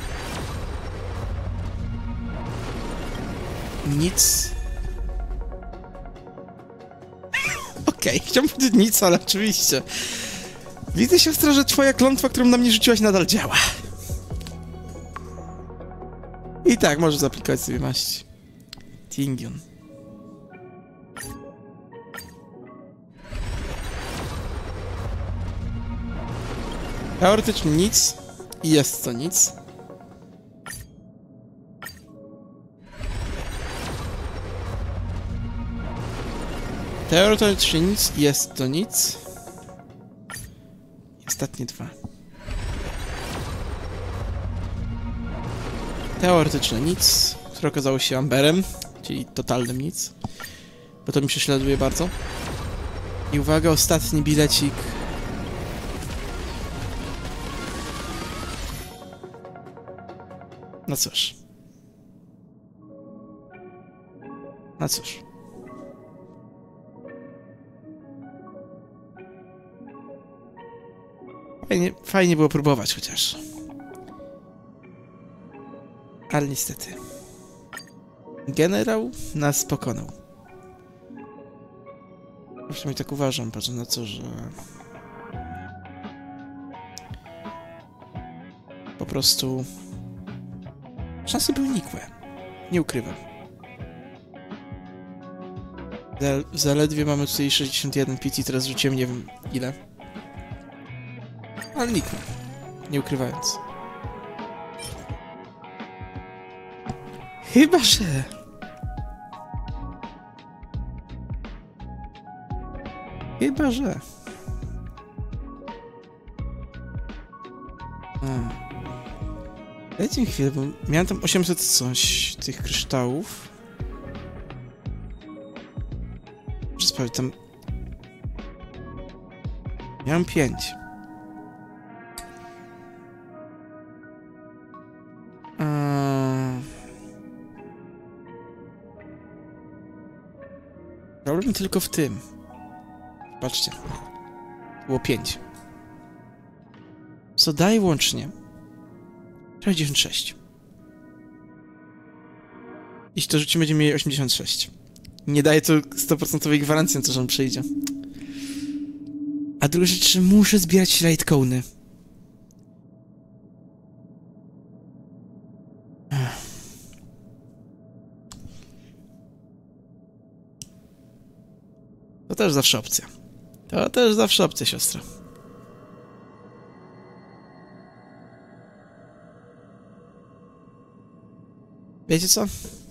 Speaker 2: Nic. Okej, chciałbym powiedzieć nic, ale oczywiście. Widzę, siostra, że twoja klątwa, którą na mnie rzuciłaś, nadal działa. I tak, możesz zaaplikować sobie maść. Tingion. Teoretycznie nic. I jest to nic. Teoretycznie nic, jest to nic. I ostatnie 2. Teoretycznie nic, które okazało się Amberem. czyli totalnym nic, bo to mi prześladuje bardzo. I uwaga, ostatni bilecik. No cóż. No cóż. Fajnie było próbować chociaż. Ale niestety. Generał nas pokonał. Przynajmniej tak uważam, patrzę na to, że... Po prostu... Szanse były nikłe. Nie ukrywam. Zaledwie mamy tutaj 61 PT, teraz rzuciłem nie wiem ile. Ale nikłe. Nie ukrywając. Chyba, że... Dajcie mi chwilę, bo miałem tam 800 coś tych kryształów. Muszę sprawdzić, tam... Miałem 5. Problem tylko w tym. Patrzcie. Było 5. Co daje łącznie 66. Jeśli to rzucimy, będziemy mieli 86. Nie daje to 100% gwarancji na to, że on przyjdzie. A druga rzecz, że muszę zbierać lightcone'y. To też zawsze opcja. To też zawsze opcja, siostra. Wiecie co?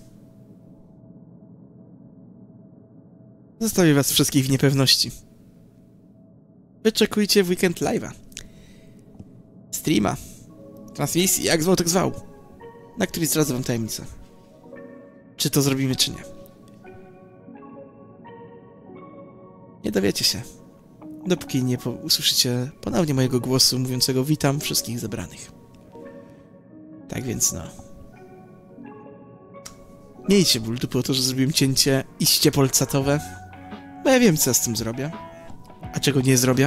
Speaker 2: Zostawię was wszystkich w niepewności. Wyczekujcie w weekend live'a. Streama. Transmisji, jak zwał, tak zwał. Na której zdradzę wam tajemnicę. Czy to zrobimy, czy nie. Nie dowiecie się. Dopóki nie usłyszycie ponownie mojego głosu mówiącego witam wszystkich zebranych. Tak więc no. Miejcie ból dupy o to, że zrobiłem cięcie iście polcatowe. Bo ja wiem, co ja z tym zrobię. A czego nie zrobię.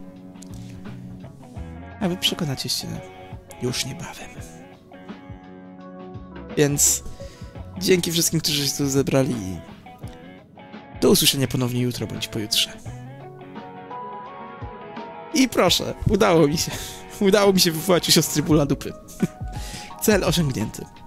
Speaker 2: A wy przekonacie się już niebawem. Więc dzięki wszystkim, którzy się tu zebrali. Do usłyszenia ponownie jutro bądź pojutrze. I proszę, udało mi się. Udało mi się wywołać u siostry bóla dupy. Cel osiągnięty.